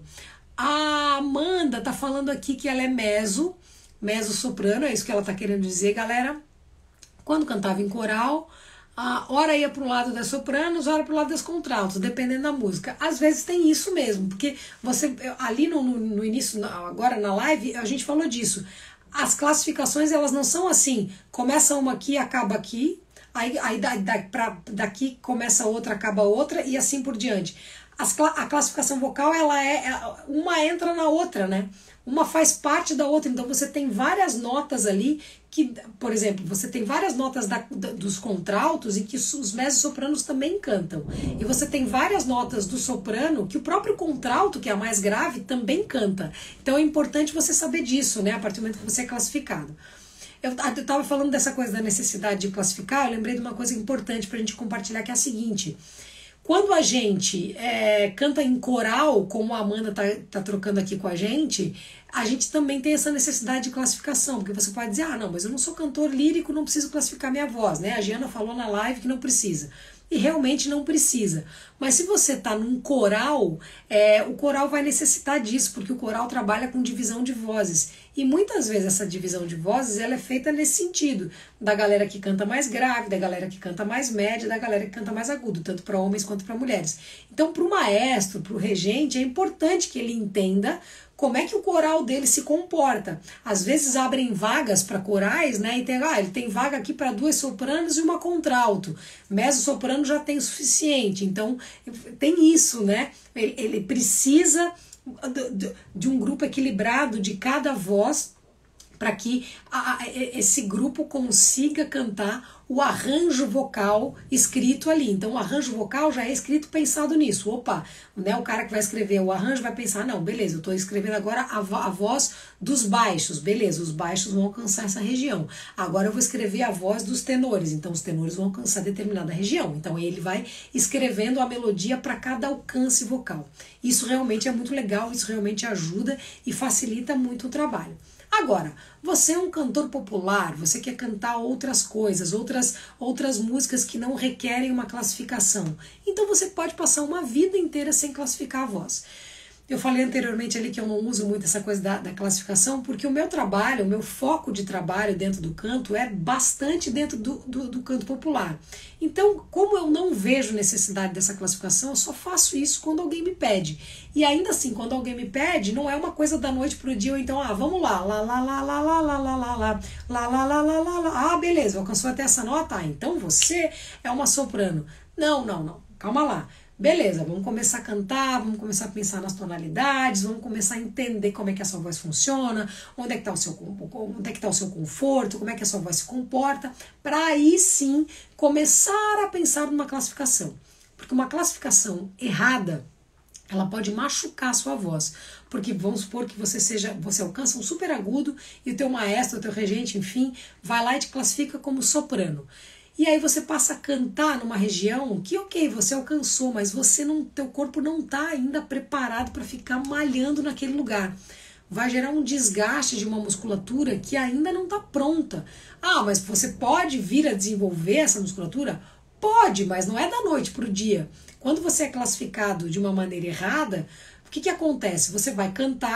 A Amanda tá falando aqui que ela é meso, meso-soprano, é isso que ela tá querendo dizer, galera. Quando cantava em coral, a hora ia para o lado das sopranos, hora para o lado das contraltos, dependendo da música. Às vezes tem isso mesmo, porque você ali no, no, no início, agora na live, a gente falou disso. As classificações, elas não são assim, começa uma aqui e acaba aqui, aí, aí da, da, pra, daqui começa outra, acaba outra e assim por diante. As, a classificação vocal, ela é, uma entra na outra, né? Uma faz parte da outra, então você tem várias notas ali, que, por exemplo, você tem várias notas da, da, dos contraltos em que os mezzo-sopranos também cantam. E você tem várias notas do soprano que o próprio contralto, que é a mais grave, também canta. Então é importante você saber disso, né? A partir do momento que você é classificado. Eu estava falando dessa coisa da necessidade de classificar, eu lembrei de uma coisa importante para a gente compartilhar, que é a seguinte. Quando a gente é, canta em coral, como a Amanda tá, tá trocando aqui com a gente, a gente também tem essa necessidade de classificação, porque você pode dizer, ah, não, mas eu não sou cantor lírico, não preciso classificar minha voz, né? A Giana falou na live que não precisa. E realmente não precisa. Mas se você está num coral, é, o coral vai necessitar disso, porque o coral trabalha com divisão de vozes. E muitas vezes essa divisão de vozes ela é feita nesse sentido, da galera que canta mais grave, da galera que canta mais média, da galera que canta mais agudo, tanto para homens quanto para mulheres. Então, para o maestro, para o regente, é importante que ele entenda como é que o coral dele se comporta. Às vezes abrem vagas para corais, né? E tem, ah, ele tem vaga aqui para duas sopranos e uma contralto. Mezzo-soprano já tem o suficiente. Então, tem isso, né? Ele, ele precisa de, de um grupo equilibrado de cada voz para que a, a, esse grupo consiga cantar o arranjo vocal escrito ali. Então o arranjo vocal já é escrito pensado nisso. Opa, né, o cara que vai escrever o arranjo vai pensar, não, beleza, eu estou escrevendo agora a, a voz dos baixos, beleza, os baixos vão alcançar essa região. Agora eu vou escrever a voz dos tenores, então os tenores vão alcançar determinada região. Então ele vai escrevendo a melodia para cada alcance vocal. Isso realmente é muito legal, isso realmente ajuda e facilita muito o trabalho. Agora, você é um cantor popular, você quer cantar outras coisas, outras, outras músicas que não requerem uma classificação. Então você pode passar uma vida inteira sem classificar a voz. Eu falei anteriormente ali que eu não uso muito essa coisa da, da classificação, porque o meu trabalho, o meu foco de trabalho dentro do canto é bastante dentro do, do, do canto popular. Então, como eu não vejo necessidade dessa classificação, eu só faço isso quando alguém me pede. E ainda assim, quando alguém me pede, não é uma coisa da noite pro dia, ou então, ah, vamos lá, lá, lá, lá, lá, lá, lá, lá, lá, lá, lá, lá, lá, lá, lá, lá, ah, beleza, alcançou até essa nota, ah, então você é uma soprano. Não, não, não, calma lá. Beleza, vamos começar a cantar, vamos começar a pensar nas tonalidades, vamos começar a entender como é que a sua voz funciona, onde é que está o seu, onde é que tá o seu conforto, como é que a sua voz se comporta, para aí sim começar a pensar numa classificação. Porque uma classificação errada, ela pode machucar a sua voz. Porque vamos supor que você seja, você alcança um super agudo e o teu maestro, o teu regente, enfim, vai lá e te classifica como soprano. E aí você passa a cantar numa região que, ok, você alcançou, mas você não, teu corpo não está ainda preparado para ficar malhando naquele lugar. Vai gerar um desgaste de uma musculatura que ainda não está pronta. Ah, mas você pode vir a desenvolver essa musculatura? Pode, mas não é da noite para o dia. Quando você é classificado de uma maneira errada, o que, que acontece? Você vai cantar,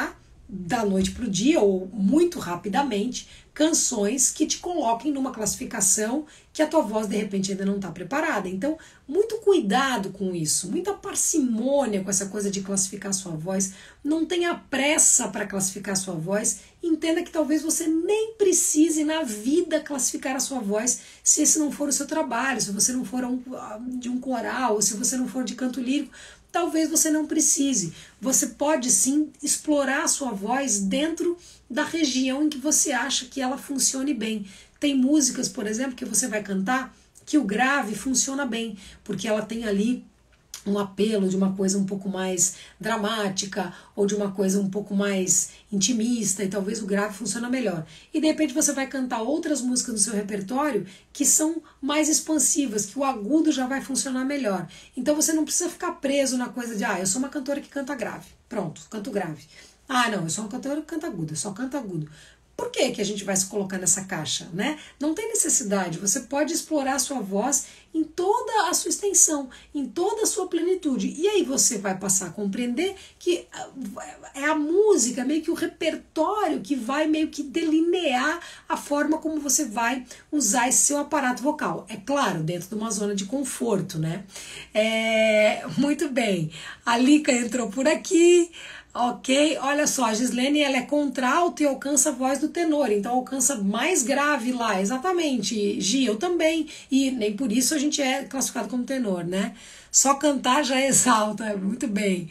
da noite para o dia ou muito rapidamente canções que te coloquem numa classificação que a tua voz de repente ainda não está preparada. Então, muito cuidado com isso, muita parcimônia com essa coisa de classificar sua voz. Não tenha pressa para classificar sua voz. Entenda que talvez você nem precise na vida classificar a sua voz se esse não for o seu trabalho, se você não for um, de um coral, ou se você não for de canto lírico. Talvez você não precise. Você pode sim explorar a sua voz dentro da região em que você acha que ela funcione bem. Tem músicas, por exemplo, que você vai cantar que o grave funciona bem, porque ela tem ali um apelo de uma coisa um pouco mais dramática ou de uma coisa um pouco mais intimista, e talvez o grave funcione melhor. E de repente você vai cantar outras músicas do seu repertório que são mais expansivas, que o agudo já vai funcionar melhor. Então você não precisa ficar preso na coisa de, ah, eu sou uma cantora que canta grave, pronto, canto grave. Ah, não, eu sou uma cantora que canta agudo, eu só canto agudo. Por que que a gente vai se colocar nessa caixa, né? Não tem necessidade, você pode explorar a sua voz em toda a sua extensão, em toda a sua plenitude. E aí você vai passar a compreender que é a música, meio que o repertório que vai meio que delinear a forma como você vai usar esse seu aparato vocal. É claro, dentro de uma zona de conforto, né? É, muito bem, a Lica entrou por aqui. Ok, olha só, a Gislene ela é contralto e alcança a voz do tenor, então alcança mais grave lá, exatamente, Gi, eu também, e nem por isso a gente é classificado como tenor, né? Só cantar já exalta, muito bem.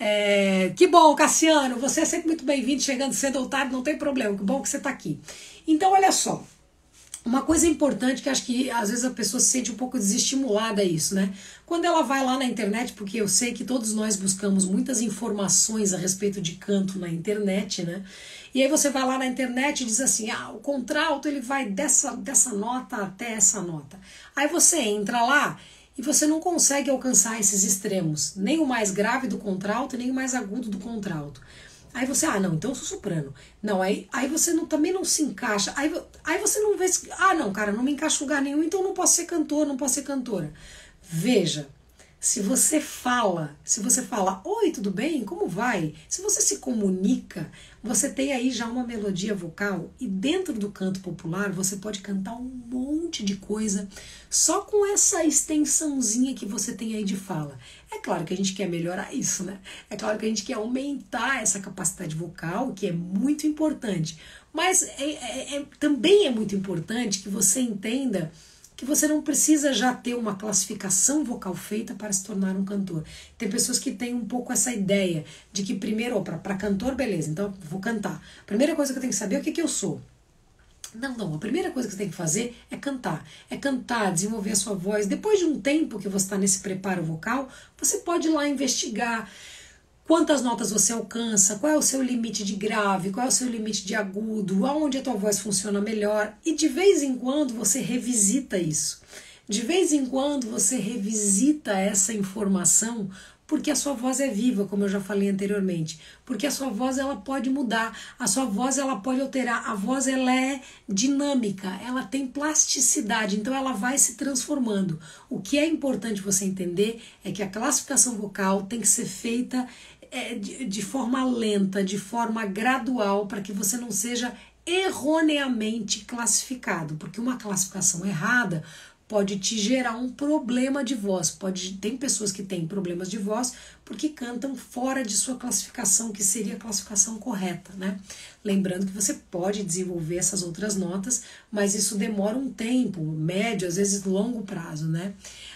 É, que bom, Cassiano, você é sempre muito bem-vindo, chegando cedo ou tarde, não tem problema, que bom que você está aqui. Então, olha só, uma coisa importante que acho que às vezes a pessoa se sente um pouco desestimulada a isso, né? Quando ela vai lá na internet, porque eu sei que todos nós buscamos muitas informações a respeito de canto na internet, né? E aí você vai lá na internet e diz assim, ah, o contralto ele vai dessa, dessa nota até essa nota. Aí você entra lá e você não consegue alcançar esses extremos, nem o mais grave do contralto, nem o mais agudo do contralto. Aí você, ah, não, então eu sou soprano. Não, aí, aí você não, também não se encaixa. Aí, aí você não vê, ah, não, cara, não me encaixa em lugar nenhum, então não posso ser cantor, não posso ser cantora. Veja, se você fala, se você fala, oi, tudo bem? Como vai? Se você se comunica, você tem aí já uma melodia vocal e dentro do canto popular você pode cantar um monte de coisa só com essa extensãozinha que você tem aí de fala. É claro que a gente quer melhorar isso, né? É claro que a gente quer aumentar essa capacidade vocal, que é muito importante. Mas é, é, é, também é muito importante que você entenda que você não precisa já ter uma classificação vocal feita para se tornar um cantor. Tem pessoas que têm um pouco essa ideia de que primeiro, para cantor, beleza, então vou cantar. A primeira coisa que eu tenho que saber é o que, que eu sou. Não, não, a primeira coisa que você tem que fazer é cantar. É cantar, desenvolver a sua voz. Depois de um tempo que você está nesse preparo vocal, você pode ir lá investigar quantas notas você alcança, qual é o seu limite de grave, qual é o seu limite de agudo, aonde a tua voz funciona melhor. E de vez em quando você revisita isso. De vez em quando você revisita essa informação, porque a sua voz é viva, como eu já falei anteriormente. Porque a sua voz ela pode mudar, a sua voz ela pode alterar, a voz ela é dinâmica, ela tem plasticidade, então ela vai se transformando. O que é importante você entender é que a classificação vocal tem que ser feita é, de, de forma lenta, de forma gradual, para que você não seja erroneamente classificado, porque uma classificação errada pode te gerar um problema de voz. Pode, tem pessoas que têm problemas de voz porque cantam fora de sua classificação, que seria a classificação correta, né? Lembrando que você pode desenvolver essas outras notas, mas isso demora um tempo, médio, às vezes longo prazo, né?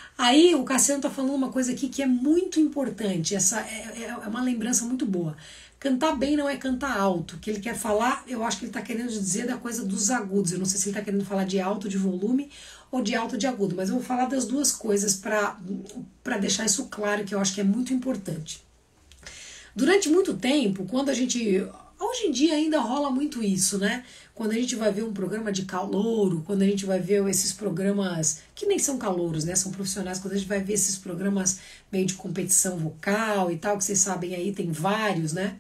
Aí o Cassiano está falando uma coisa aqui que é muito importante, essa é, é uma lembrança muito boa. Cantar bem não é cantar alto. O que ele quer falar, eu acho que ele está querendo dizer da coisa dos agudos. Eu não sei se ele está querendo falar de alto de volume ou de alto de agudo, mas eu vou falar das duas coisas para para deixar isso claro, que eu acho que é muito importante. Durante muito tempo, quando a gente... Hoje em dia ainda rola muito isso, né? Quando a gente vai ver um programa de calouro, quando a gente vai ver esses programas que nem são calouros, né? São profissionais, quando a gente vai ver esses programas meio de competição vocal e tal, que vocês sabem aí, tem vários, né?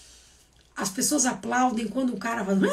As pessoas aplaudem quando o cara faz...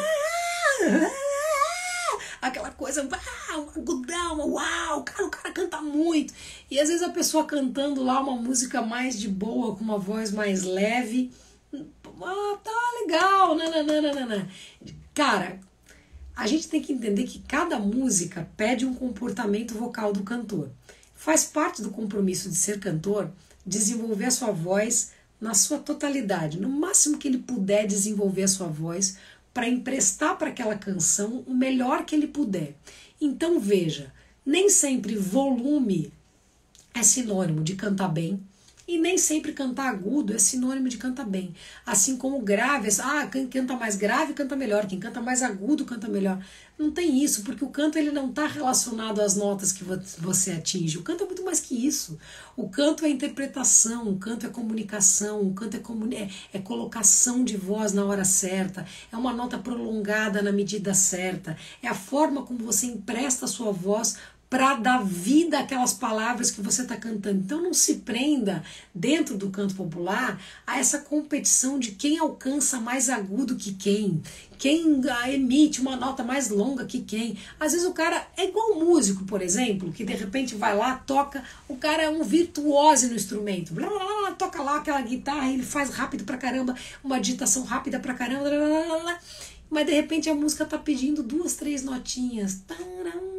aquela coisa, uau, agudão, uau, cara, o cara canta muito. E às vezes a pessoa cantando lá uma música mais de boa, com uma voz mais leve... Ah, tá legal, nananana. Cara, a gente tem que entender que cada música pede um comportamento vocal do cantor. Faz parte do compromisso de ser cantor desenvolver a sua voz na sua totalidade, no máximo que ele puder desenvolver a sua voz para emprestar para aquela canção o melhor que ele puder. Então veja, nem sempre volume é sinônimo de cantar bem, e nem sempre cantar agudo é sinônimo de cantar bem. Assim como grave, ah, quem canta mais grave canta melhor, quem canta mais agudo canta melhor. Não tem isso, porque o canto ele não está relacionado às notas que você atinge. O canto é muito mais que isso. O canto é interpretação, o canto é comunicação, o canto é, comuni é, é colocação de voz na hora certa, é uma nota prolongada na medida certa, é a forma como você empresta a sua voz para dar vida àquelas palavras que você está cantando. Então não se prenda, dentro do canto popular, a essa competição de quem alcança mais agudo que quem, quem emite uma nota mais longa que quem. Às vezes o cara é igual um músico, por exemplo, que de repente vai lá, toca, o cara é um virtuoso no instrumento, blá, blá, blá, toca lá aquela guitarra, ele faz rápido pra caramba, uma digitação rápida pra caramba, blá, blá, blá, blá, mas de repente a música tá pedindo duas, três notinhas, taram,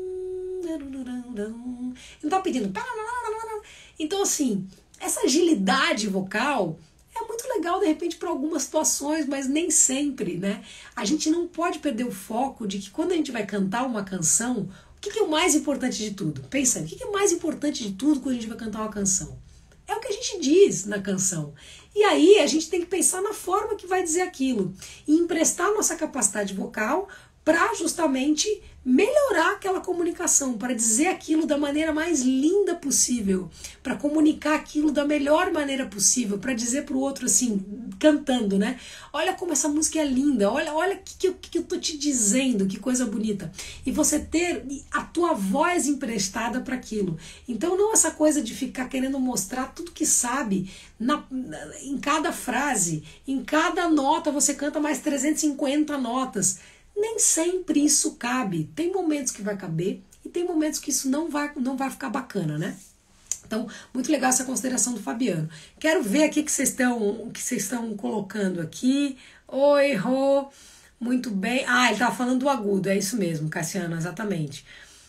não tá pedindo. Então assim, essa agilidade vocal é muito legal de repente para algumas situações, mas nem sempre, né? A gente não pode perder o foco de que quando a gente vai cantar uma canção, o que, que é o mais importante de tudo? Pensa, o que, que é mais importante de tudo quando a gente vai cantar uma canção? É o que a gente diz na canção. E aí a gente tem que pensar na forma que vai dizer aquilo e emprestar nossa capacidade vocal para justamente melhorar aquela comunicação, para dizer aquilo da maneira mais linda possível, para comunicar aquilo da melhor maneira possível, para dizer para o outro assim, cantando, né? Olha como essa música é linda, olha olha o que, que, que eu tô te dizendo, que coisa bonita. E você ter a tua voz emprestada para aquilo. Então não essa coisa de ficar querendo mostrar tudo que sabe na, na, em cada frase, em cada nota você canta mais trezentas e cinquenta notas. Nem sempre isso cabe. Tem momentos que vai caber e tem momentos que isso não vai, não vai ficar bacana, né? Então, muito legal essa consideração do Fabiano. Quero ver aqui que vocês estão que vocês estão colocando aqui. Oi, Rô. Muito bem. Ah, ele estava falando do agudo. É isso mesmo, Cassiano, exatamente.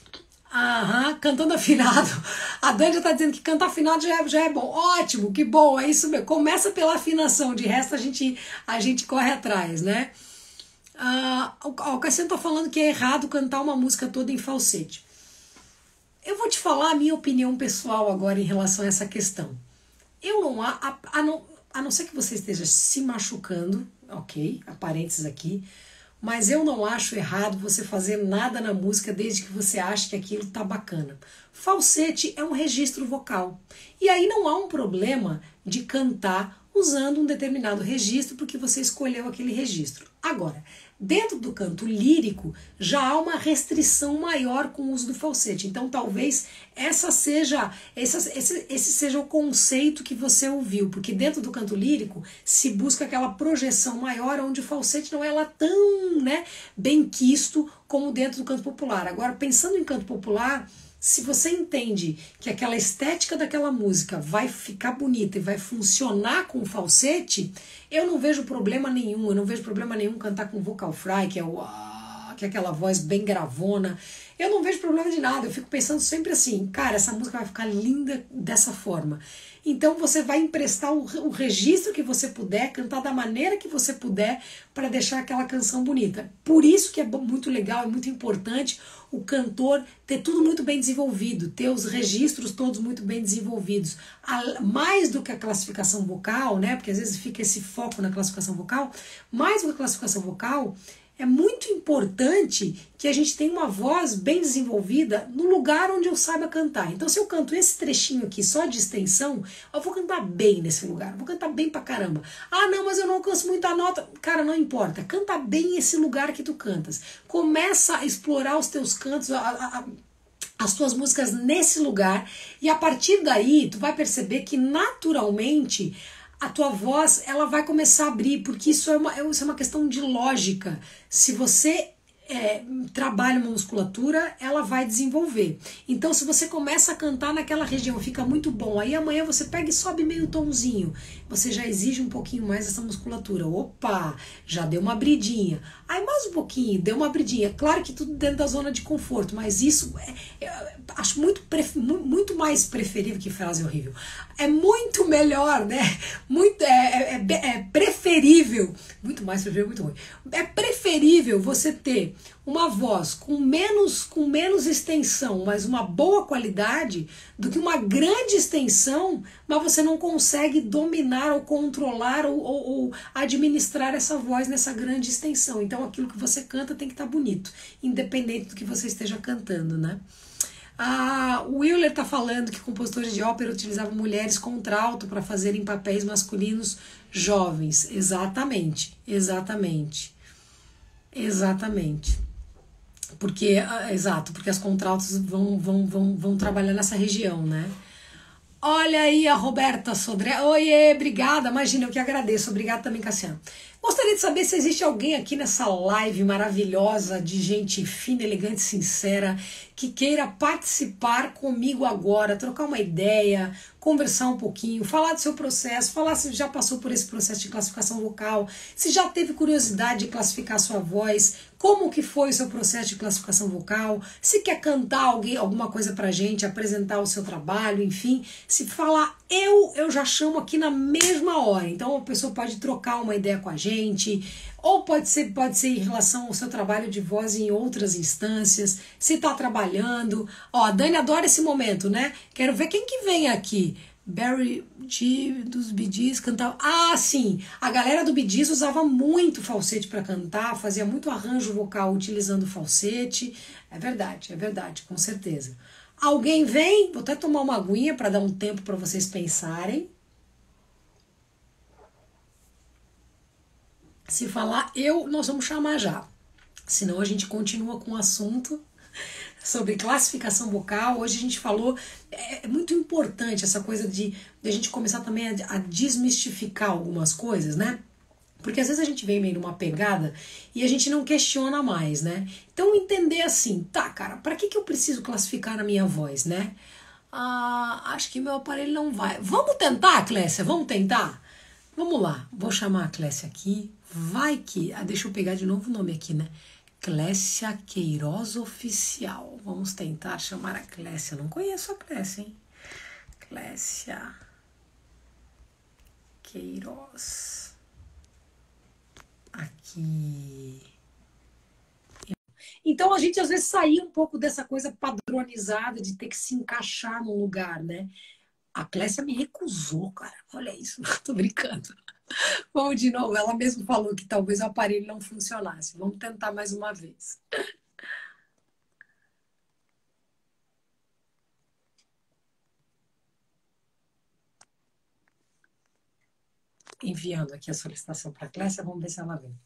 Aham, cantando afinado. A Dani já está dizendo que cantar afinado já é, já é bom. Ótimo, que bom, é isso mesmo. Começa pela afinação, de resto a gente, a gente corre atrás, né? Ah, o Cassiano está falando que é errado cantar uma música toda em falsete. Eu vou te falar a minha opinião pessoal agora em relação a essa questão. Eu não há, a, a, não, a não ser que você esteja se machucando, ok, há parênteses aqui, mas eu não acho errado você fazer nada na música desde que você ache que aquilo tá bacana. Falsete é um registro vocal. E aí não há um problema de cantar usando um determinado registro porque você escolheu aquele registro. Agora, dentro do canto lírico já há uma restrição maior com o uso do falsete. Então talvez essa seja, essa, esse, esse seja o conceito que você ouviu, porque dentro do canto lírico se busca aquela projeção maior onde o falsete não é lá tão, né, bem quisto como dentro do canto popular. Agora, pensando em canto popular, se você entende que aquela estética daquela música vai ficar bonita e vai funcionar com o falsete, eu não vejo problema nenhum, eu não vejo problema nenhum cantar com vocal fry, que é, o, que é aquela voz bem gravona, eu não vejo problema de nada, eu fico pensando sempre assim, cara, essa música vai ficar linda dessa forma. Então você vai emprestar o, o registro que você puder, cantar da maneira que você puder para deixar aquela canção bonita. Por isso que é muito legal, é muito importante o cantor ter tudo muito bem desenvolvido, ter os registros todos muito bem desenvolvidos. A, mais do que a classificação vocal, né? Porque às vezes fica esse foco na classificação vocal, mais do que a classificação vocal, é muito importante que a gente tenha uma voz bem desenvolvida no lugar onde eu saiba cantar. Então se eu canto esse trechinho aqui só de extensão, eu vou cantar bem nesse lugar, vou cantar bem pra caramba. Ah não, mas eu não alcanço muita nota. Cara, não importa, canta bem esse lugar que tu cantas. Começa a explorar os teus cantos, a, a, a, as tuas músicas nesse lugar, e a partir daí tu vai perceber que naturalmente a tua voz ela vai começar a abrir, porque isso é uma, isso é uma questão de lógica. Se você é, trabalha uma musculatura, ela vai desenvolver. Então, se você começa a cantar naquela região, fica muito bom. Aí amanhã você pega e sobe meio tomzinho. Você já exige um pouquinho mais essa musculatura. Opa, já deu uma abridinha. Aí mais um pouquinho, deu uma abridinha. Claro que tudo dentro da zona de conforto, mas isso é, é, acho muito, muito mais preferível, que frase horrível. É muito melhor, né? Muito, é, é, é preferível, muito mais preferível, muito ruim. É preferível você ter uma voz com menos, com menos extensão, mas uma boa qualidade, do que uma grande extensão, mas você não consegue dominar ou controlar ou, ou, ou administrar essa voz nessa grande extensão. Então aquilo que você canta tem que estar bonito, independente do que você esteja cantando, né? Ah, o Willer está falando que compositores de ópera utilizavam mulheres contralto para fazerem papéis masculinos jovens. Exatamente, exatamente, exatamente. Porque, exato, porque as contraltos vão, vão, vão, vão trabalhar nessa região, né? Olha aí a Roberta Sodré. Oiê, obrigada. Imagina, eu que agradeço. Obrigada também, Cassiano. Gostaria de saber se existe alguém aqui nessa live maravilhosa de gente fina, elegante, sincera, que queira participar comigo agora, trocar uma ideia, conversar um pouquinho, falar do seu processo, falar se já passou por esse processo de classificação vocal, se já teve curiosidade de classificar a sua voz, como que foi o seu processo de classificação vocal, se quer cantar alguém, alguma coisa pra gente, apresentar o seu trabalho, enfim, se falar eu, eu já chamo aqui na mesma hora. Então a pessoa pode trocar uma ideia com a gente, ou pode ser, pode ser em relação ao seu trabalho de voz em outras instâncias, se está trabalhando. Ó, a Dani adora esse momento, né? Quero ver quem que vem aqui. Barry G dos Bee Gees cantava. Ah, sim! A galera do Bee Gees usava muito falsete para cantar, fazia muito arranjo vocal utilizando falsete. É verdade, é verdade, com certeza. Alguém vem? Vou até tomar uma aguinha para dar um tempo para vocês pensarem. Se falar eu, nós vamos chamar já. Senão a gente continua com o assunto sobre classificação vocal. Hoje a gente falou, é, é muito importante essa coisa de, de a gente começar também a, a desmistificar algumas coisas, né? Porque às vezes a gente vem meio numa pegada e a gente não questiona mais, né? Então entender assim, tá, cara, para que, que eu preciso classificar a minha voz, né? Ah, acho que meu aparelho não vai. Vamos tentar, Clécia? Vamos tentar? Vamos lá, vou chamar a Clécia aqui. Vai que... Ah, deixa eu pegar de novo o nome aqui, né? Clécia Queiroz Oficial. Vamos tentar chamar a Clécia. Eu não conheço a Clécia, hein? Clécia Queiroz. Aqui. Então a gente às vezes sair um pouco dessa coisa padronizada de ter que se encaixar num lugar, né? A Clécia me recusou, cara. Olha isso, tô brincando. Vamos de novo, ela mesma falou que talvez o aparelho não funcionasse. Vamos tentar mais uma vez. Enviando aqui a solicitação para a Clécia, vamos ver se ela vem.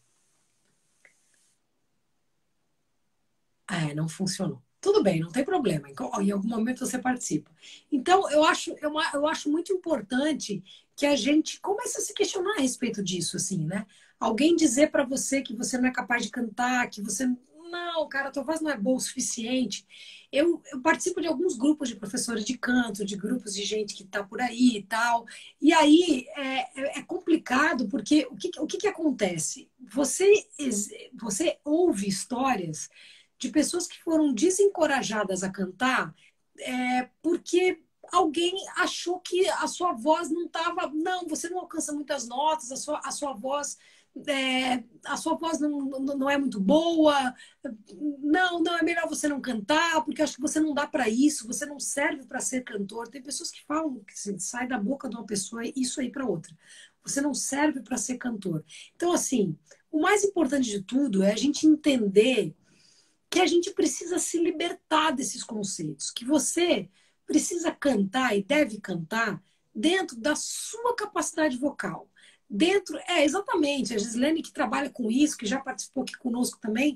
Ah, é, não funcionou. Tudo bem, não tem problema. Em algum momento você participa. Então, eu acho, eu, eu acho muito importante que a gente comece a se questionar a respeito disso, assim, né? Alguém dizer para você que você não é capaz de cantar, que você... Não, cara, tua voz não é boa o suficiente. Eu, eu participo de alguns grupos de professores de canto, de grupos de gente que está por aí e tal. E aí é, é complicado, porque o que, o que, que acontece? Você, você ouve histórias de pessoas que foram desencorajadas a cantar é, porque alguém achou que a sua voz não estava... Não, você não alcança muitas notas, a sua, a sua voz... É, a sua voz não, não é muito boa, não, não, é melhor você não cantar, porque acho que você não dá para isso, você não serve para ser cantor. Tem pessoas que falam que assim, sai da boca de uma pessoa isso aí para outra. Você não serve para ser cantor. Então, assim, o mais importante de tudo é a gente entender que a gente precisa se libertar desses conceitos, que você precisa cantar e deve cantar dentro da sua capacidade vocal. Dentro, é, exatamente, a Gislene que trabalha com isso, que já participou aqui conosco também,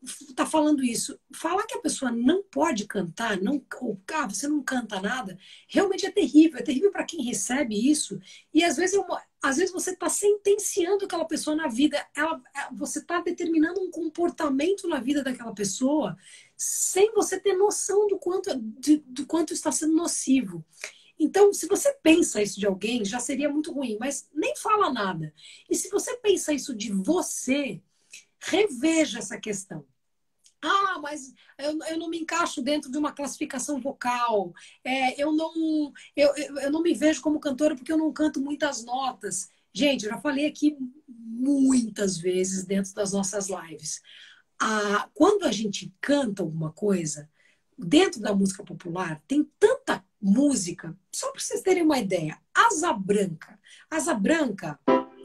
tá falando isso. Falar que a pessoa não pode cantar, não, ou ah, você não canta nada, realmente é terrível. É terrível para quem recebe isso. E às vezes, é uma, às vezes você está sentenciando aquela pessoa na vida. Ela, você está determinando um comportamento na vida daquela pessoa sem você ter noção do quanto, de, do quanto está sendo nocivo. Então, se você pensa isso de alguém, já seria muito ruim, mas nem fala nada. E se você pensa isso de você, reveja essa questão. Ah, mas eu, eu não me encaixo dentro de uma classificação vocal. É, eu, não, eu, eu, eu não me vejo como cantora porque eu não canto muitas notas. Gente, eu já falei aqui muitas vezes dentro das nossas lives. Ah, quando a gente canta alguma coisa, dentro da música popular, tem tanta música. Só para vocês terem uma ideia. Asa Branca. Asa Branca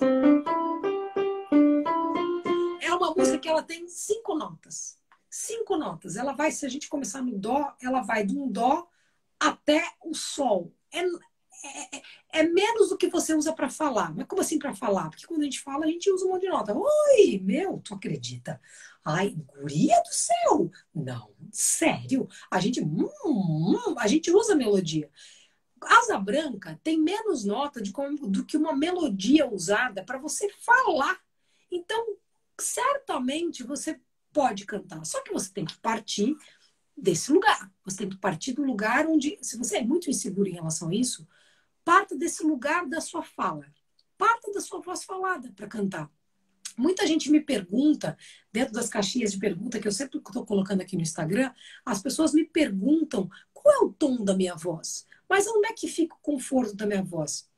é uma música que ela tem cinco notas. Cinco notas. Ela vai, se a gente começar no dó, ela vai de um dó até o sol. É, é, é menos do que você usa para falar. Mas como assim para falar? Porque quando a gente fala, a gente usa um monte de nota. Oi, meu, tu acredita? Ai, guria do céu! Não, sério. A gente, hum, hum, a gente usa melodia. Asa Branca tem menos nota de como, do que uma melodia usada para você falar. Então, certamente você pode cantar. Só que você tem que partir desse lugar. Você tem que partir do lugar onde, se você é muito inseguro em relação a isso, parta desse lugar da sua fala. Parta da sua voz falada para cantar. Muita gente me pergunta, dentro das caixinhas de pergunta que eu sempre estou colocando aqui no Instagram, as pessoas me perguntam qual é o tom da minha voz. Mas onde é que fica o conforto da minha voz?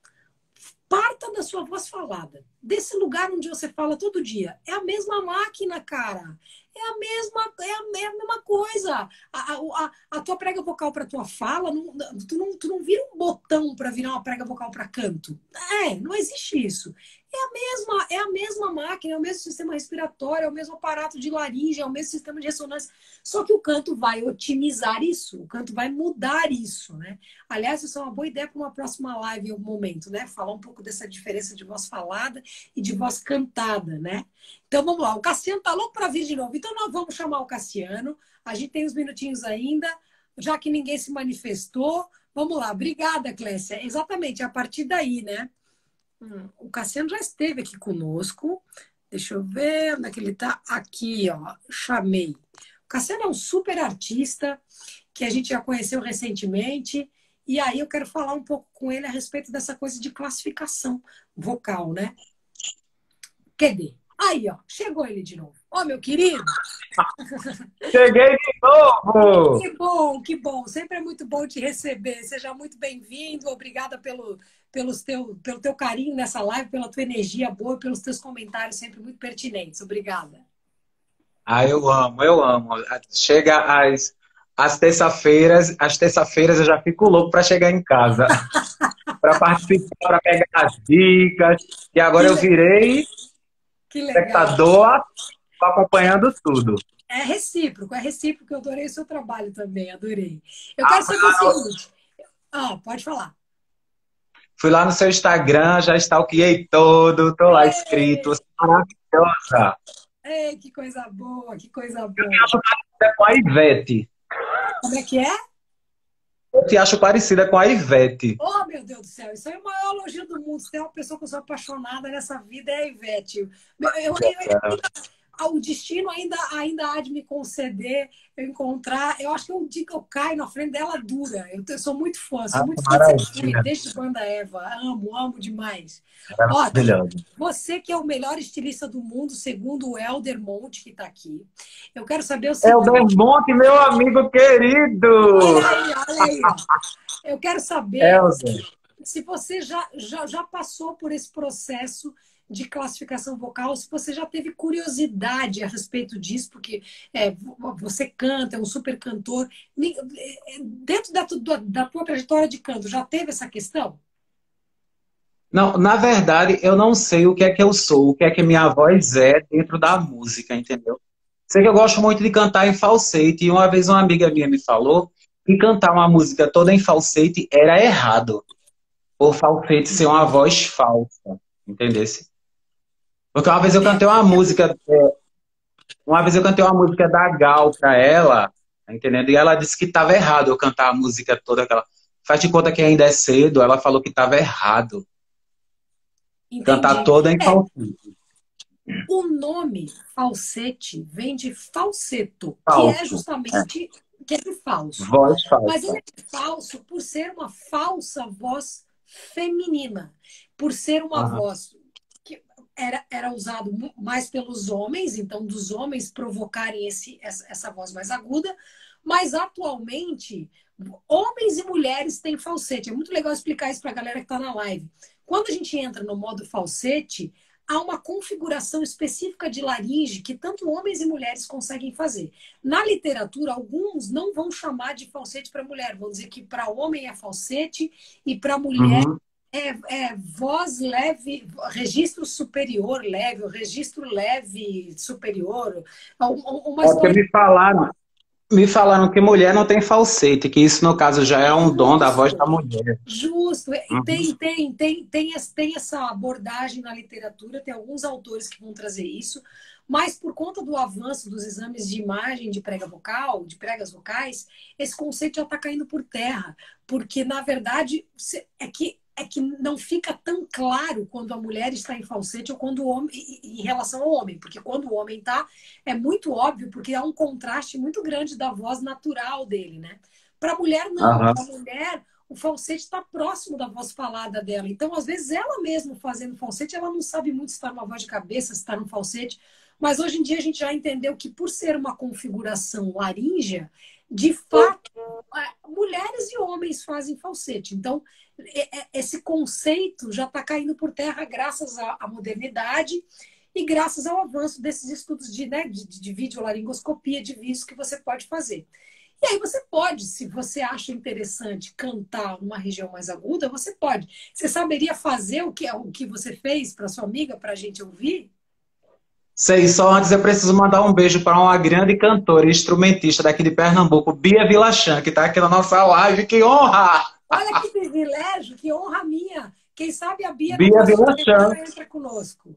Parta da sua voz falada. Desse lugar onde você fala todo dia. É a mesma máquina, cara. É a mesma, é a, é a mesma coisa. A, a, a tua prega vocal para tua fala, não, tu, não, tu não vira um botão para virar uma prega vocal para canto. É, não existe isso. É a mesma, é a mesma máquina, é o mesmo sistema respiratório, é o mesmo aparato de laringe, é o mesmo sistema de ressonância. Só que o canto vai otimizar isso, o canto vai mudar isso, né? Aliás, isso é uma boa ideia para uma próxima live em algum momento, né? Falar um pouco dessa diferença de voz falada e de voz cantada, né? Então vamos lá, o Cassiano tá louco para vir de novo. Então nós vamos chamar o Cassiano. A gente tem uns minutinhos ainda, já que ninguém se manifestou. Vamos lá, obrigada, Clécia. Exatamente, a partir daí, né? Hum, o Cassiano já esteve aqui conosco. Deixa eu ver onde é que ele está. Aqui, ó. Chamei. O Cassiano é um super artista que a gente já conheceu recentemente. E aí eu quero falar um pouco com ele a respeito dessa coisa de classificação vocal, né? Cadê? Aí, ó. Chegou ele de novo. Ó, meu querido. Cheguei de novo! Que bom, que bom. Sempre é muito bom te receber. Seja muito bem-vindo. Obrigada pelo, pelos teu, pelo teu carinho nessa live, pela tua energia boa, pelos teus comentários sempre muito pertinentes. Obrigada. Ah, eu amo, eu amo. Chega às, às terça-feiras, às terça-feiras eu já fico louco para chegar em casa, para participar, para pegar as dicas. E agora Que eu le- virei que legal. espectador, tô acompanhando tudo. É recíproco, é recíproco. Eu adorei o seu trabalho também, adorei. Eu quero saber o seguinte. Ah, pode falar. Fui lá no seu Instagram, já stalkeei todo, tô lá inscrito. Ei, Você é maravilhosa. ei, que coisa boa, que coisa Eu te boa. acho parecida com a Ivete. Como é que é? Eu te acho parecida com a Ivete. Oh, meu Deus do céu, isso aí é o maior elogio do mundo. Se tem uma pessoa que eu sou apaixonada nessa vida, é a Ivete. Eu, eu, eu, o destino ainda, ainda há de me conceder eu encontrar. Eu acho que um dia que eu caio na frente dela dura. Eu, eu sou muito fã, sou Ah, muito fã de Serginho, maravilha. desde Banda Eva. Amo, amo demais. Ó, Maravilhosa. você que é o melhor estilista do mundo, segundo o Helder Monte, que está aqui. Eu quero saber o É o seguinte. Monte, meu amigo querido! Olha aí, olha aí. Ó. Eu quero saber Elza. se você já, já, já passou por esse processo de classificação vocal, se você já teve curiosidade a respeito disso, porque é, você canta, é um super cantor. Dentro da, tu- da tua trajetória de canto, já teve essa questão? Não, na verdade, eu não sei o que é que eu sou, o que é que minha voz é dentro da música, entendeu? Sei que eu gosto muito de cantar em falsete, e uma vez uma amiga minha me falou que cantar uma música toda em falsete era errado, por falsete ser uma voz falsa, entendeu? Porque uma vez eu cantei uma música. Uma vez eu cantei uma música da Gal pra ela, tá entendendo? E ela disse que estava errado eu cantar a música toda aquela. Faz de conta que ainda é cedo, ela falou que estava errado. Cantar Entendi. toda em É, falsete. o nome falsete vem de falseto, que é Falso. É. justamente que é de falso. Voz Mas ele falsa. é falso por ser uma falsa voz feminina, por ser uma Aham. voz que era, era usado mais pelos homens, então dos homens provocarem esse, essa, essa voz mais aguda, mas atualmente homens e mulheres têm falsete. É muito legal explicar isso para a galera que está na live. Quando a gente entra no modo falsete, há uma configuração específica de laringe que tanto homens e mulheres conseguem fazer. Na literatura, alguns não vão chamar de falsete para mulher, vão dizer que para homem é falsete e para mulher Uhum. é, é voz leve, registro superior leve, registro leve superior. Uma É porque história me falaram, me falaram que mulher não tem falsete, que isso, no caso, já é um dom da voz da justo. mulher. Justo, e Uhum. tem, tem, tem, tem, tem essa abordagem na literatura, tem alguns autores que vão trazer isso, mas por conta do avanço dos exames de imagem de prega vocal, de pregas vocais, esse conceito já está caindo por terra, porque na verdade é que, é que não fica tão claro quando a mulher está em falsete ou quando o homem, em relação ao homem, porque quando o homem está, é muito óbvio, porque há um contraste muito grande da voz natural dele, né? Para a mulher, não. Aham. Para a mulher, o falsete está próximo da voz falada dela. Então, às vezes, ela mesma fazendo falsete, ela não sabe muito se está numa voz de cabeça, se está num falsete. Mas hoje em dia a gente já entendeu que, por ser uma configuração laríngea, de fato, mulheres e homens fazem falsete. Então, esse conceito já está caindo por terra graças à modernidade e graças ao avanço desses estudos de, né, de, de videolaringoscopia, de vídeos que você pode fazer. E aí você pode, se você acha interessante cantar numa região mais aguda, você pode. Você saberia fazer o que, o que você fez para sua amiga, para a gente ouvir? Sei, só antes eu preciso mandar um beijo para uma grande cantora e instrumentista daqui de Pernambuco, Bia Vilachan, que está aqui na nossa live. Que honra! Olha que privilégio, que honra minha. Quem sabe a Bia na Bia próxima Vilachan. semana entra conosco.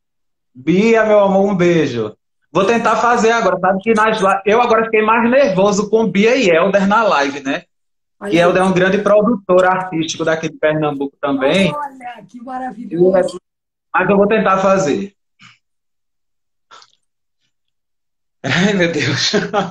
Bia, meu amor, um beijo. Vou tentar fazer agora, sabe que nas li- eu agora fiquei mais nervoso com Bia e Helder na live, né? Que Olha aí. Helder é um grande produtor artístico daqui de Pernambuco também. Olha, que E é- maravilhoso. Mas eu vou tentar fazer. Ai, meu Deus.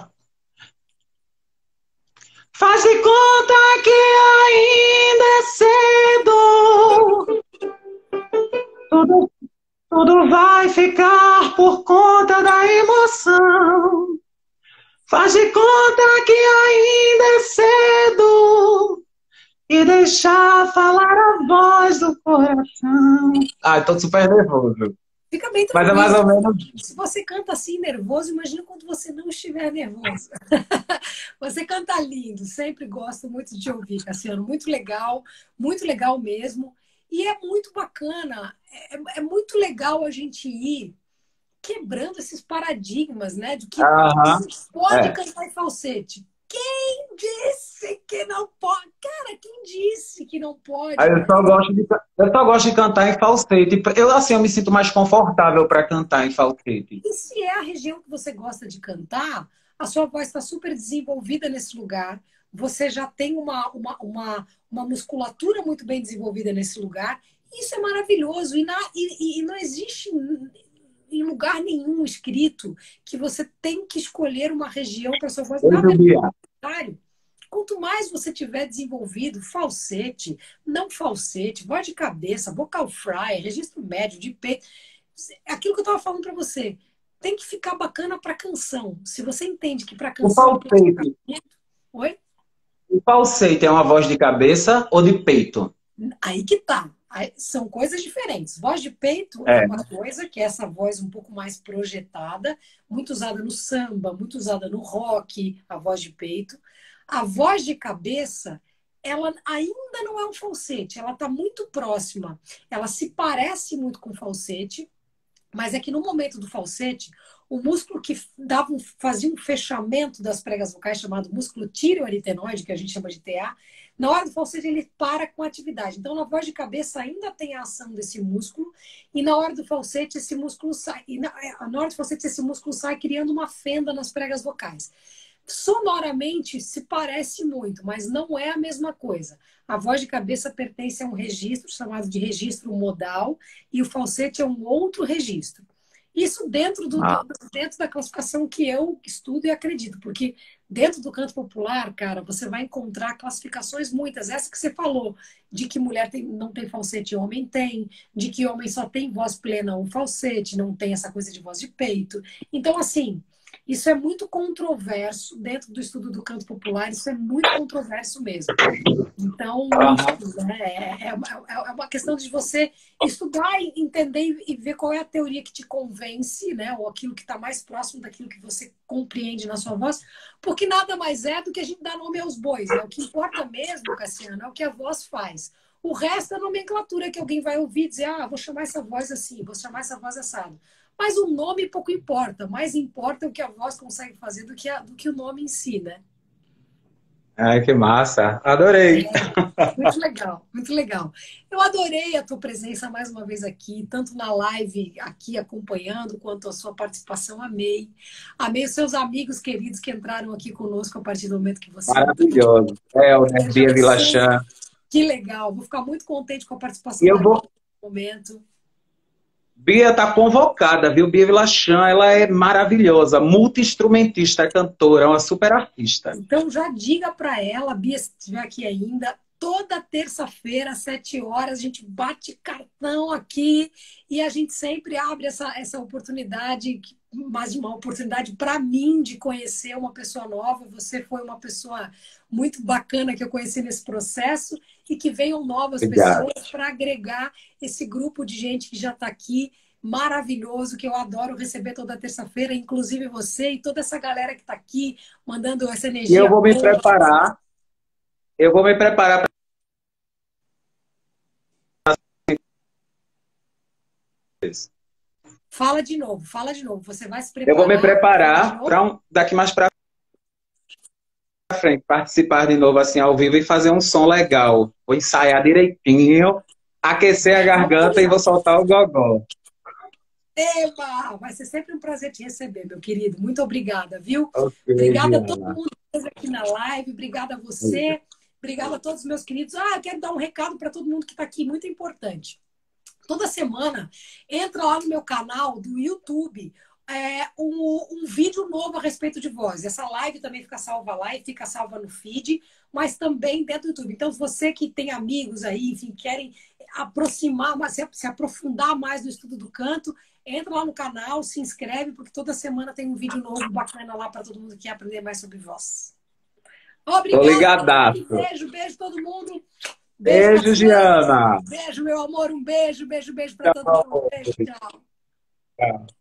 Faz de conta que ainda é cedo. Tudo, tudo vai ficar por conta da emoção. Faz de conta que ainda é cedo. E deixar falar a voz do coração. Ai, tô super nervoso. Fica bem Mas é mais tranquilo. ou menos. Se você canta assim nervoso, imagina quando você não estiver nervoso. Você canta lindo, sempre gosto muito de ouvir, Cassiano. Muito legal, muito legal mesmo. E é muito bacana, é, é muito legal a gente ir quebrando esses paradigmas, né? De que Aham. se pode É. cantar em falsete. Quem disse que não pode? Cara, quem disse que não Aí pode? eu só gosto de, ca- eu só gosto de cantar em falsete. Eu, assim, eu me sinto mais confortável para cantar em falsete. E se é a região que você gosta de cantar, a sua voz está super desenvolvida nesse lugar, você já tem uma, uma, uma, uma musculatura muito bem desenvolvida nesse lugar. Isso é maravilhoso. E, na, e, e não existe em lugar nenhum escrito que você tem que escolher uma região para sua voz. Na Beijo, Bia. verdade, quanto mais você tiver desenvolvido falsete, não falsete, voz de cabeça, vocal fry, registro médio, de peito, aquilo que eu estava falando para você, tem que ficar bacana para canção. Se você entende que para O canção é falsete. oi? O falsete é uma voz de cabeça ou de peito? Aí que tá. Aí, são coisas diferentes. Voz de peito é É. uma coisa que é essa voz um pouco mais projetada, muito usada no samba, muito usada no rock, a voz de peito. A voz de cabeça, ela ainda não é um falsete, ela está muito próxima. Ela se parece muito com falsete, Mas é que no momento do falsete, o músculo que dava um, fazia um fechamento das pregas vocais, chamado músculo tireoaritenoide, que a gente chama de T A, na hora do falsete ele para com a atividade. Então, na voz de cabeça ainda tem a ação desse músculo, e na hora do falsete esse músculo sai, e na, na hora do falsete esse músculo sai criando uma fenda nas pregas vocais. Sonoramente se parece muito, mas não é a mesma coisa. A voz de cabeça pertence a um registro chamado de registro modal e o falsete é um outro registro. Isso dentro, do, Ah, dentro da classificação que eu estudo e acredito, porque dentro do canto popular, cara, você vai encontrar classificações muitas. Essa que você falou, de que mulher tem, não tem falsete e homem tem, de que homem só tem voz plena ou falsete, não tem essa coisa de voz de peito. Então, assim, isso é muito controverso dentro do estudo do canto popular, isso é muito controverso mesmo. Então, aham. né, é, é uma é uma questão de você estudar, e entender e ver qual é a teoria que te convence, né, ou aquilo que está mais próximo daquilo que você compreende na sua voz, porque nada mais é do que a gente dar nome aos bois, né? O que importa mesmo, Cassiano, é o que a voz faz. O resto é a nomenclatura que alguém vai ouvir e dizer, ah, vou chamar essa voz assim, vou chamar essa voz assado. Mas o nome pouco importa, mais importa o que a voz consegue fazer do que, a, do que o nome em si, né? Ai, que massa. Adorei. Muito legal, muito legal. Eu adorei a tua presença mais uma vez aqui, tanto na live aqui acompanhando, quanto a sua participação. Amei. Amei os seus amigos queridos que entraram aqui conosco a partir do momento que você entrou. Maravilhoso. É, o Eu já Bia sei Vilachan. que legal. Vou ficar muito contente com a E participação eu da Bia vou. no momento. Bia tá convocada, viu? Bia Vilachan, ela é maravilhosa, multi-instrumentista, é cantora, é uma super artista. Então já diga para ela, Bia, se estiver aqui ainda, toda terça-feira, às sete horas, a gente bate cartão aqui e a gente sempre abre essa, essa oportunidade, mais uma oportunidade para mim de conhecer uma pessoa nova. Você foi uma pessoa muito bacana que eu conheci nesse processo e que venham novas Obrigado. pessoas para agregar esse grupo de gente que já está aqui maravilhoso, que eu adoro receber toda terça-feira, inclusive você e toda essa galera que está aqui mandando essa E eu energia vou me boa. preparar, eu vou me preparar para isso. Fala de novo, fala de novo. Você vai se Eu vou me preparar para falar de preparar novo? para um, daqui mais para frente, participar de novo assim ao vivo e fazer um som legal. Vou ensaiar direitinho, aquecer a Vamos garganta e vou lá. soltar o gogó. Eba! Vai ser sempre um prazer te receber, meu querido. Muito obrigada, viu? Ok, Obrigada a todo Diana. mundo que esteve aqui na live. Obrigada a você. Obrigada a todos os meus queridos. Ah, eu quero dar um recado para todo mundo que está aqui, muito importante. Toda semana, entra lá no meu canal do YouTube, é, um, um vídeo novo a respeito de voz. Essa live também fica salva lá e fica salva no feed, mas também dentro do YouTube. Então, você que tem amigos aí, enfim, querem aproximar, se, se aprofundar mais no estudo do canto, entra lá no canal, se inscreve, porque toda semana tem um vídeo novo bacana lá para todo mundo que quer aprender mais sobre voz. Tô Obrigada, ligadaço. beijo, beijo todo mundo. Beijo, Beijo, Cassiano. Giana. Beijo, meu amor. Um beijo, beijo, beijo para todo mundo. Tchau. Beijo, tchau. Tchau.